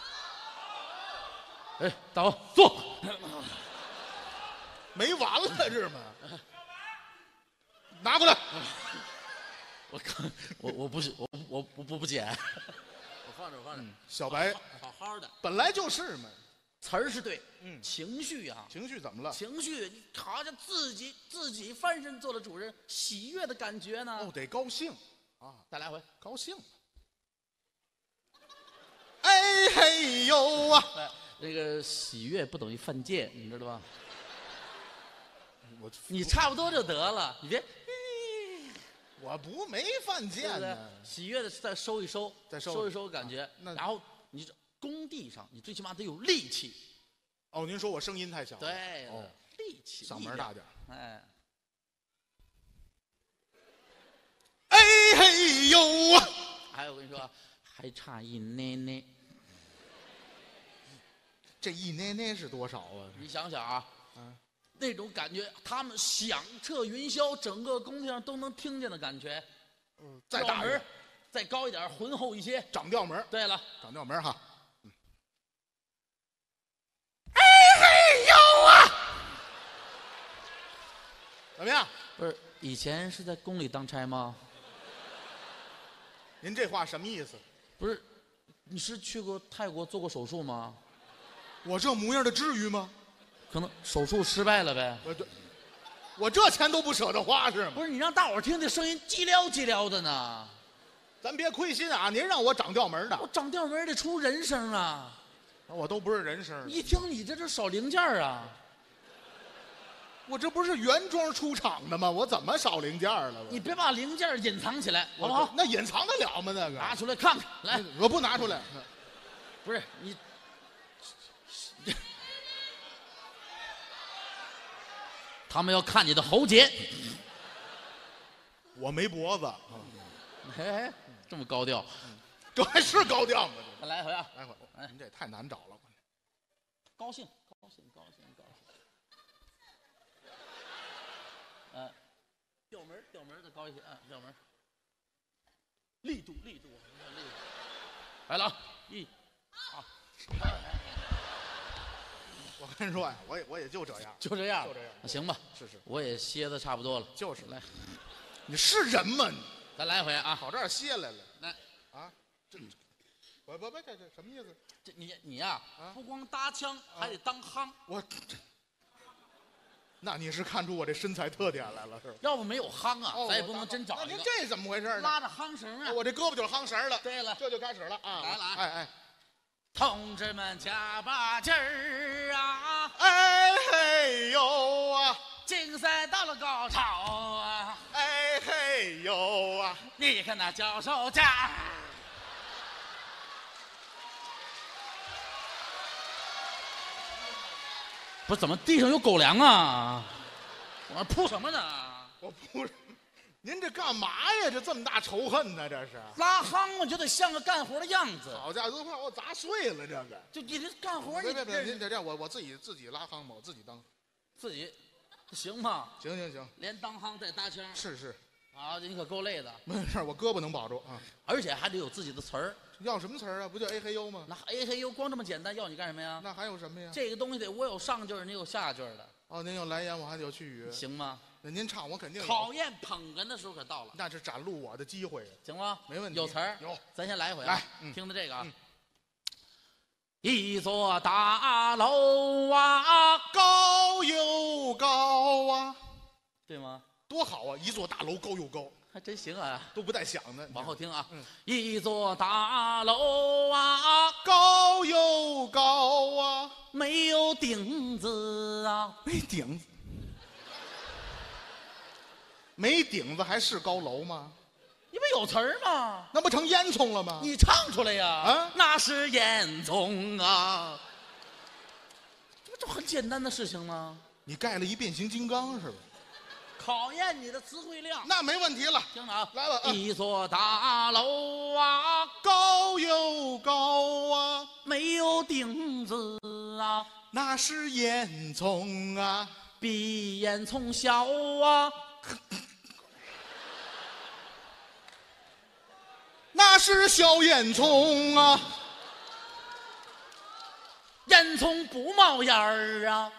哎，倒坐， 没完了是吗？拿过来。 我不是我不捡，我放着。 小白， 好好的， 本来就是嘛。 词儿是对，情绪啊， 情绪怎么了？ 情绪，你好像自己翻身做了主人，喜悦的感觉呢？ 哦，得高兴啊！ 再来回， 高兴。哎嘿呦啊！ 那个喜悦不等于犯贱，你知道吧？你差不多就得了，你别。 我没犯贱呢。 喜悦的再收一收，收一收感觉。然后你工地上，你最起码得有力气。 哦，您说我声音太小。 对，力气， 嗓门大点。 哎。 哎嘿呦啊！ 还有我跟你说，还差一捏捏。 这一捏捏是多少啊？ 你想想啊，那种感觉，他们响彻云霄，整个工地上都能听见的感觉。 再大门， 再高一点，浑厚一些， 长调门。 对了， 长调门哈。 哎嘿呦啊！ 怎么样？ 不是，以前是在宫里当差吗？ 您这话什么意思？ 不是，你是去过泰国做过手术吗？ 我这模样的至于吗？ 可能手术失败了呗。 我这钱都不舍得花是吗？ 不是，你让大伙听这声音叽撩叽撩的呢。 咱别亏心啊！您让我长调门的， 我长调门得出人声啊。 我都不是人声。 一听你这少零件啊。 我这不是原装出厂的吗？我怎么少零件了？ 你别把零件隐藏起来，好不好？ 那隐藏得了吗？那个拿出来看看，来， 我不拿出来。 不是你，他们要看你的喉结。 我没脖子。 哎，这么高调， 这还是高调吗？ 来回啊， 来回。您这太难找了。 高兴。调门的高一些，调门。力度。来了啊！1、2。 我跟你说呀，我也就这样， 就这样， 就这样， 行吧？ 是， 我也歇的差不多了。 就是来， 你是人吗？你咱来回啊， 跑这儿歇来了。 来啊，这什么意思？ 这你呀，不光搭腔，还得当夯。 我，那你是看出我这身材特点来了是吧？ 要不没有夯啊，咱也不能真找一个。 那您这怎么回事呢？ 拉着夯绳啊！ 我这胳膊就是夯绳了。 对了， 这就开始了啊！ 来了啊！ 哎， 同志们加把劲儿啊！ 哎嘿呦啊！ 竞赛到了高潮啊！ 哎嘿呦啊！ 你看那教授家。不是怎么地上有狗粮啊？我扑什么呢？ 我不是，您这干嘛呀？这么大仇恨呢？这是拉夯，我就得像个干活的样子。 好家伙，都快把我砸碎了！这个就你这干活， 别，您这样，我自己拉夯吧，我自己当， 自己行吗？ 行， 连当夯带搭腔， 是啊，你可够累的。 没事，我胳膊能保住啊， 而且还得有自己的词儿。 要什么词儿啊？不就 A 黑 U 吗？ 那 A 黑 U 光这么简单，要你干什么呀？ 那还有什么呀？ 这个东西得我有上句儿，你有下句儿的。 哦，您有来言，我还得有去语， 行吗？ 那您唱我肯定有。 考验捧哏的时候可到了， 那是展露我的机会， 行吗？ 没问题。 有词儿有， 咱先来一回啊。 来， 听着这个啊。一座大楼啊， 高又高啊， 对吗？ 多好啊！一座大楼高又高， 还真行啊。 都不带响的。 往后听啊，一座大楼啊， 高又高啊， 没有顶子啊， 没顶子，没顶子还是高楼吗？ 你不有词儿吗？ 那不成烟囱了吗？ 你唱出来呀！ 啊， 那是烟囱啊，这不就很简单的事情吗？ 你盖了一变形金刚是吧？ 考验你的词汇量。 那没问题了， 听着啊， 来吧。 一座大楼啊， 高又高啊， 没有顶子啊， 那是烟囱啊， 比烟囱小啊， 那是小烟囱啊， 烟囱不冒烟儿啊，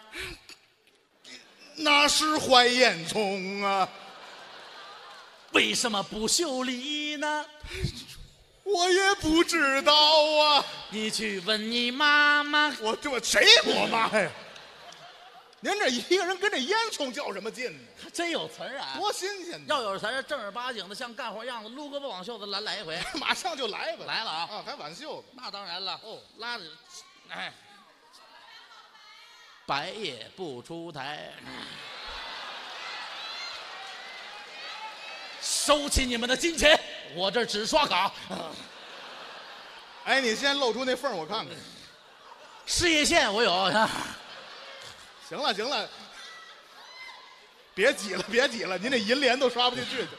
那是坏烟囱啊。 为什么不修理呢？ 我也不知道啊。 你去问你妈妈。 我谁我妈呀？您这一个人跟这烟囱较什么劲呢？ 还真有词儿啊！ 多新鲜呢！ 要有词儿，正儿八经的，像干活样子，撸胳膊挽袖子，来一回。 马上就来吧！ 来了啊！ 啊，还挽袖子？ 那当然了。 哦， 拉着，哎，白夜不出台。收起你们的金钱，我这只刷卡。 哎，你先露出那缝我看看。 事业线我有。 行了，别挤了，您这银联都刷不进去。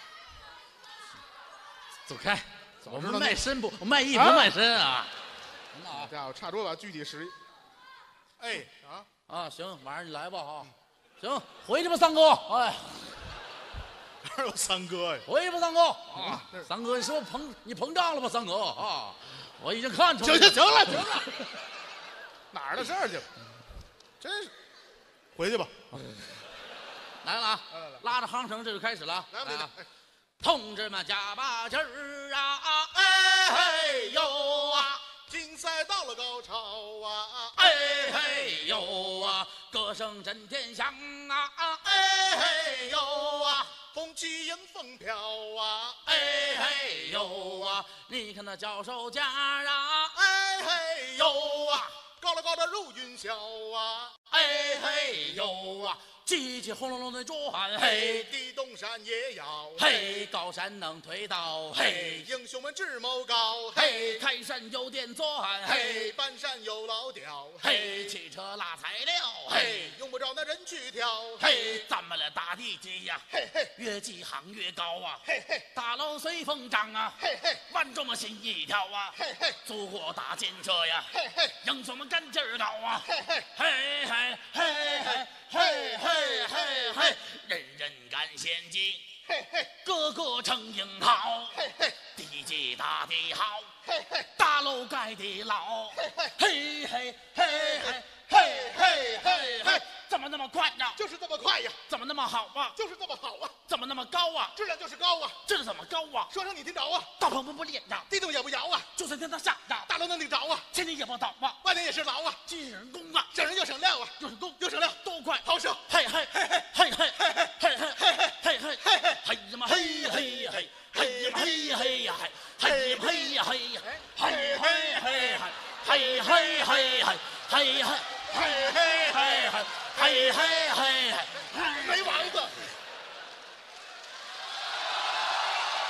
走开！我们卖身不， 我卖艺不卖身啊！ 好家伙，差多把具体实。哎啊，行，晚上你来吧啊！行，回去吧，三哥。哎。 哪有三哥呀？ 回去吧，三哥啊！三哥，你说你膨胀了吧，三哥啊！我已经看出来了。 行了，哪儿的事儿去了？真是，回去吧。 来了啊！拉着夯绳，这就开始了。 来， 同志们加把劲儿啊！哎嘿呦啊！ 竞赛到了高潮啊！ 哎嘿呦啊！歌声震天响啊！哎嘿呦啊！ 风起迎风飘啊！ 哎嘿呦啊！你看那教授家啊！ 哎嘿呦啊！高了高的如云霄啊！ 哎嘿呦啊！急急轰隆隆的转， 嘿，地动山也摇， 嘿，高山能推倒，嘿， 英雄们志谋高， 嘿，开山有电钻， 嘿，搬山有老雕， 嘿，汽车拉材料，嘿， 用不着那人去挑， 嘿，咱们的大地基呀， 嘿嘿， 越几行越高啊， 嘿嘿， 大楼随风涨啊， 嘿嘿， 万众们心一跳啊， 嘿嘿， 祖国大建设呀， 嘿嘿， 英雄们干劲儿高啊， 嘿嘿， 嘿嘿嘿嘿嘿嘿嘿嘿，人人干先进， 嘿嘿， 个个成英豪， 嘿嘿， 地基打得好， 嘿嘿， 大楼盖得牢，嘿嘿嘿嘿嘿嘿嘿嘿， 怎么那么快呀？ 就是这么快呀！ 怎么那么好啊？ 就是这么好啊！ 怎么那么高啊？ 质量就是高啊！ 质量怎么高啊？ 说声你听着啊！ 大棚不脸呀， 地动也不摇啊！ 就算天塌下呀， 大楼能顶着啊！ 千年也不倒啊， 万年也是牢啊！ 既人工啊， 省人又省料啊！ 又省工又省料， 多快， 好使！ 嘿嘿嘿嘿嘿嘿嘿嘿嘿嘿嘿嘿嘿呀嘛嘿嘿嘿嘿呀嘛嘿嘿呀嘿嘿呀嘿呀嘿呀嘿嘿嘿嘿嘿嘿嘿嘿嘿嘿嘿嘿嘿嘿嘿嘿嘿嘿嘿， 没完了！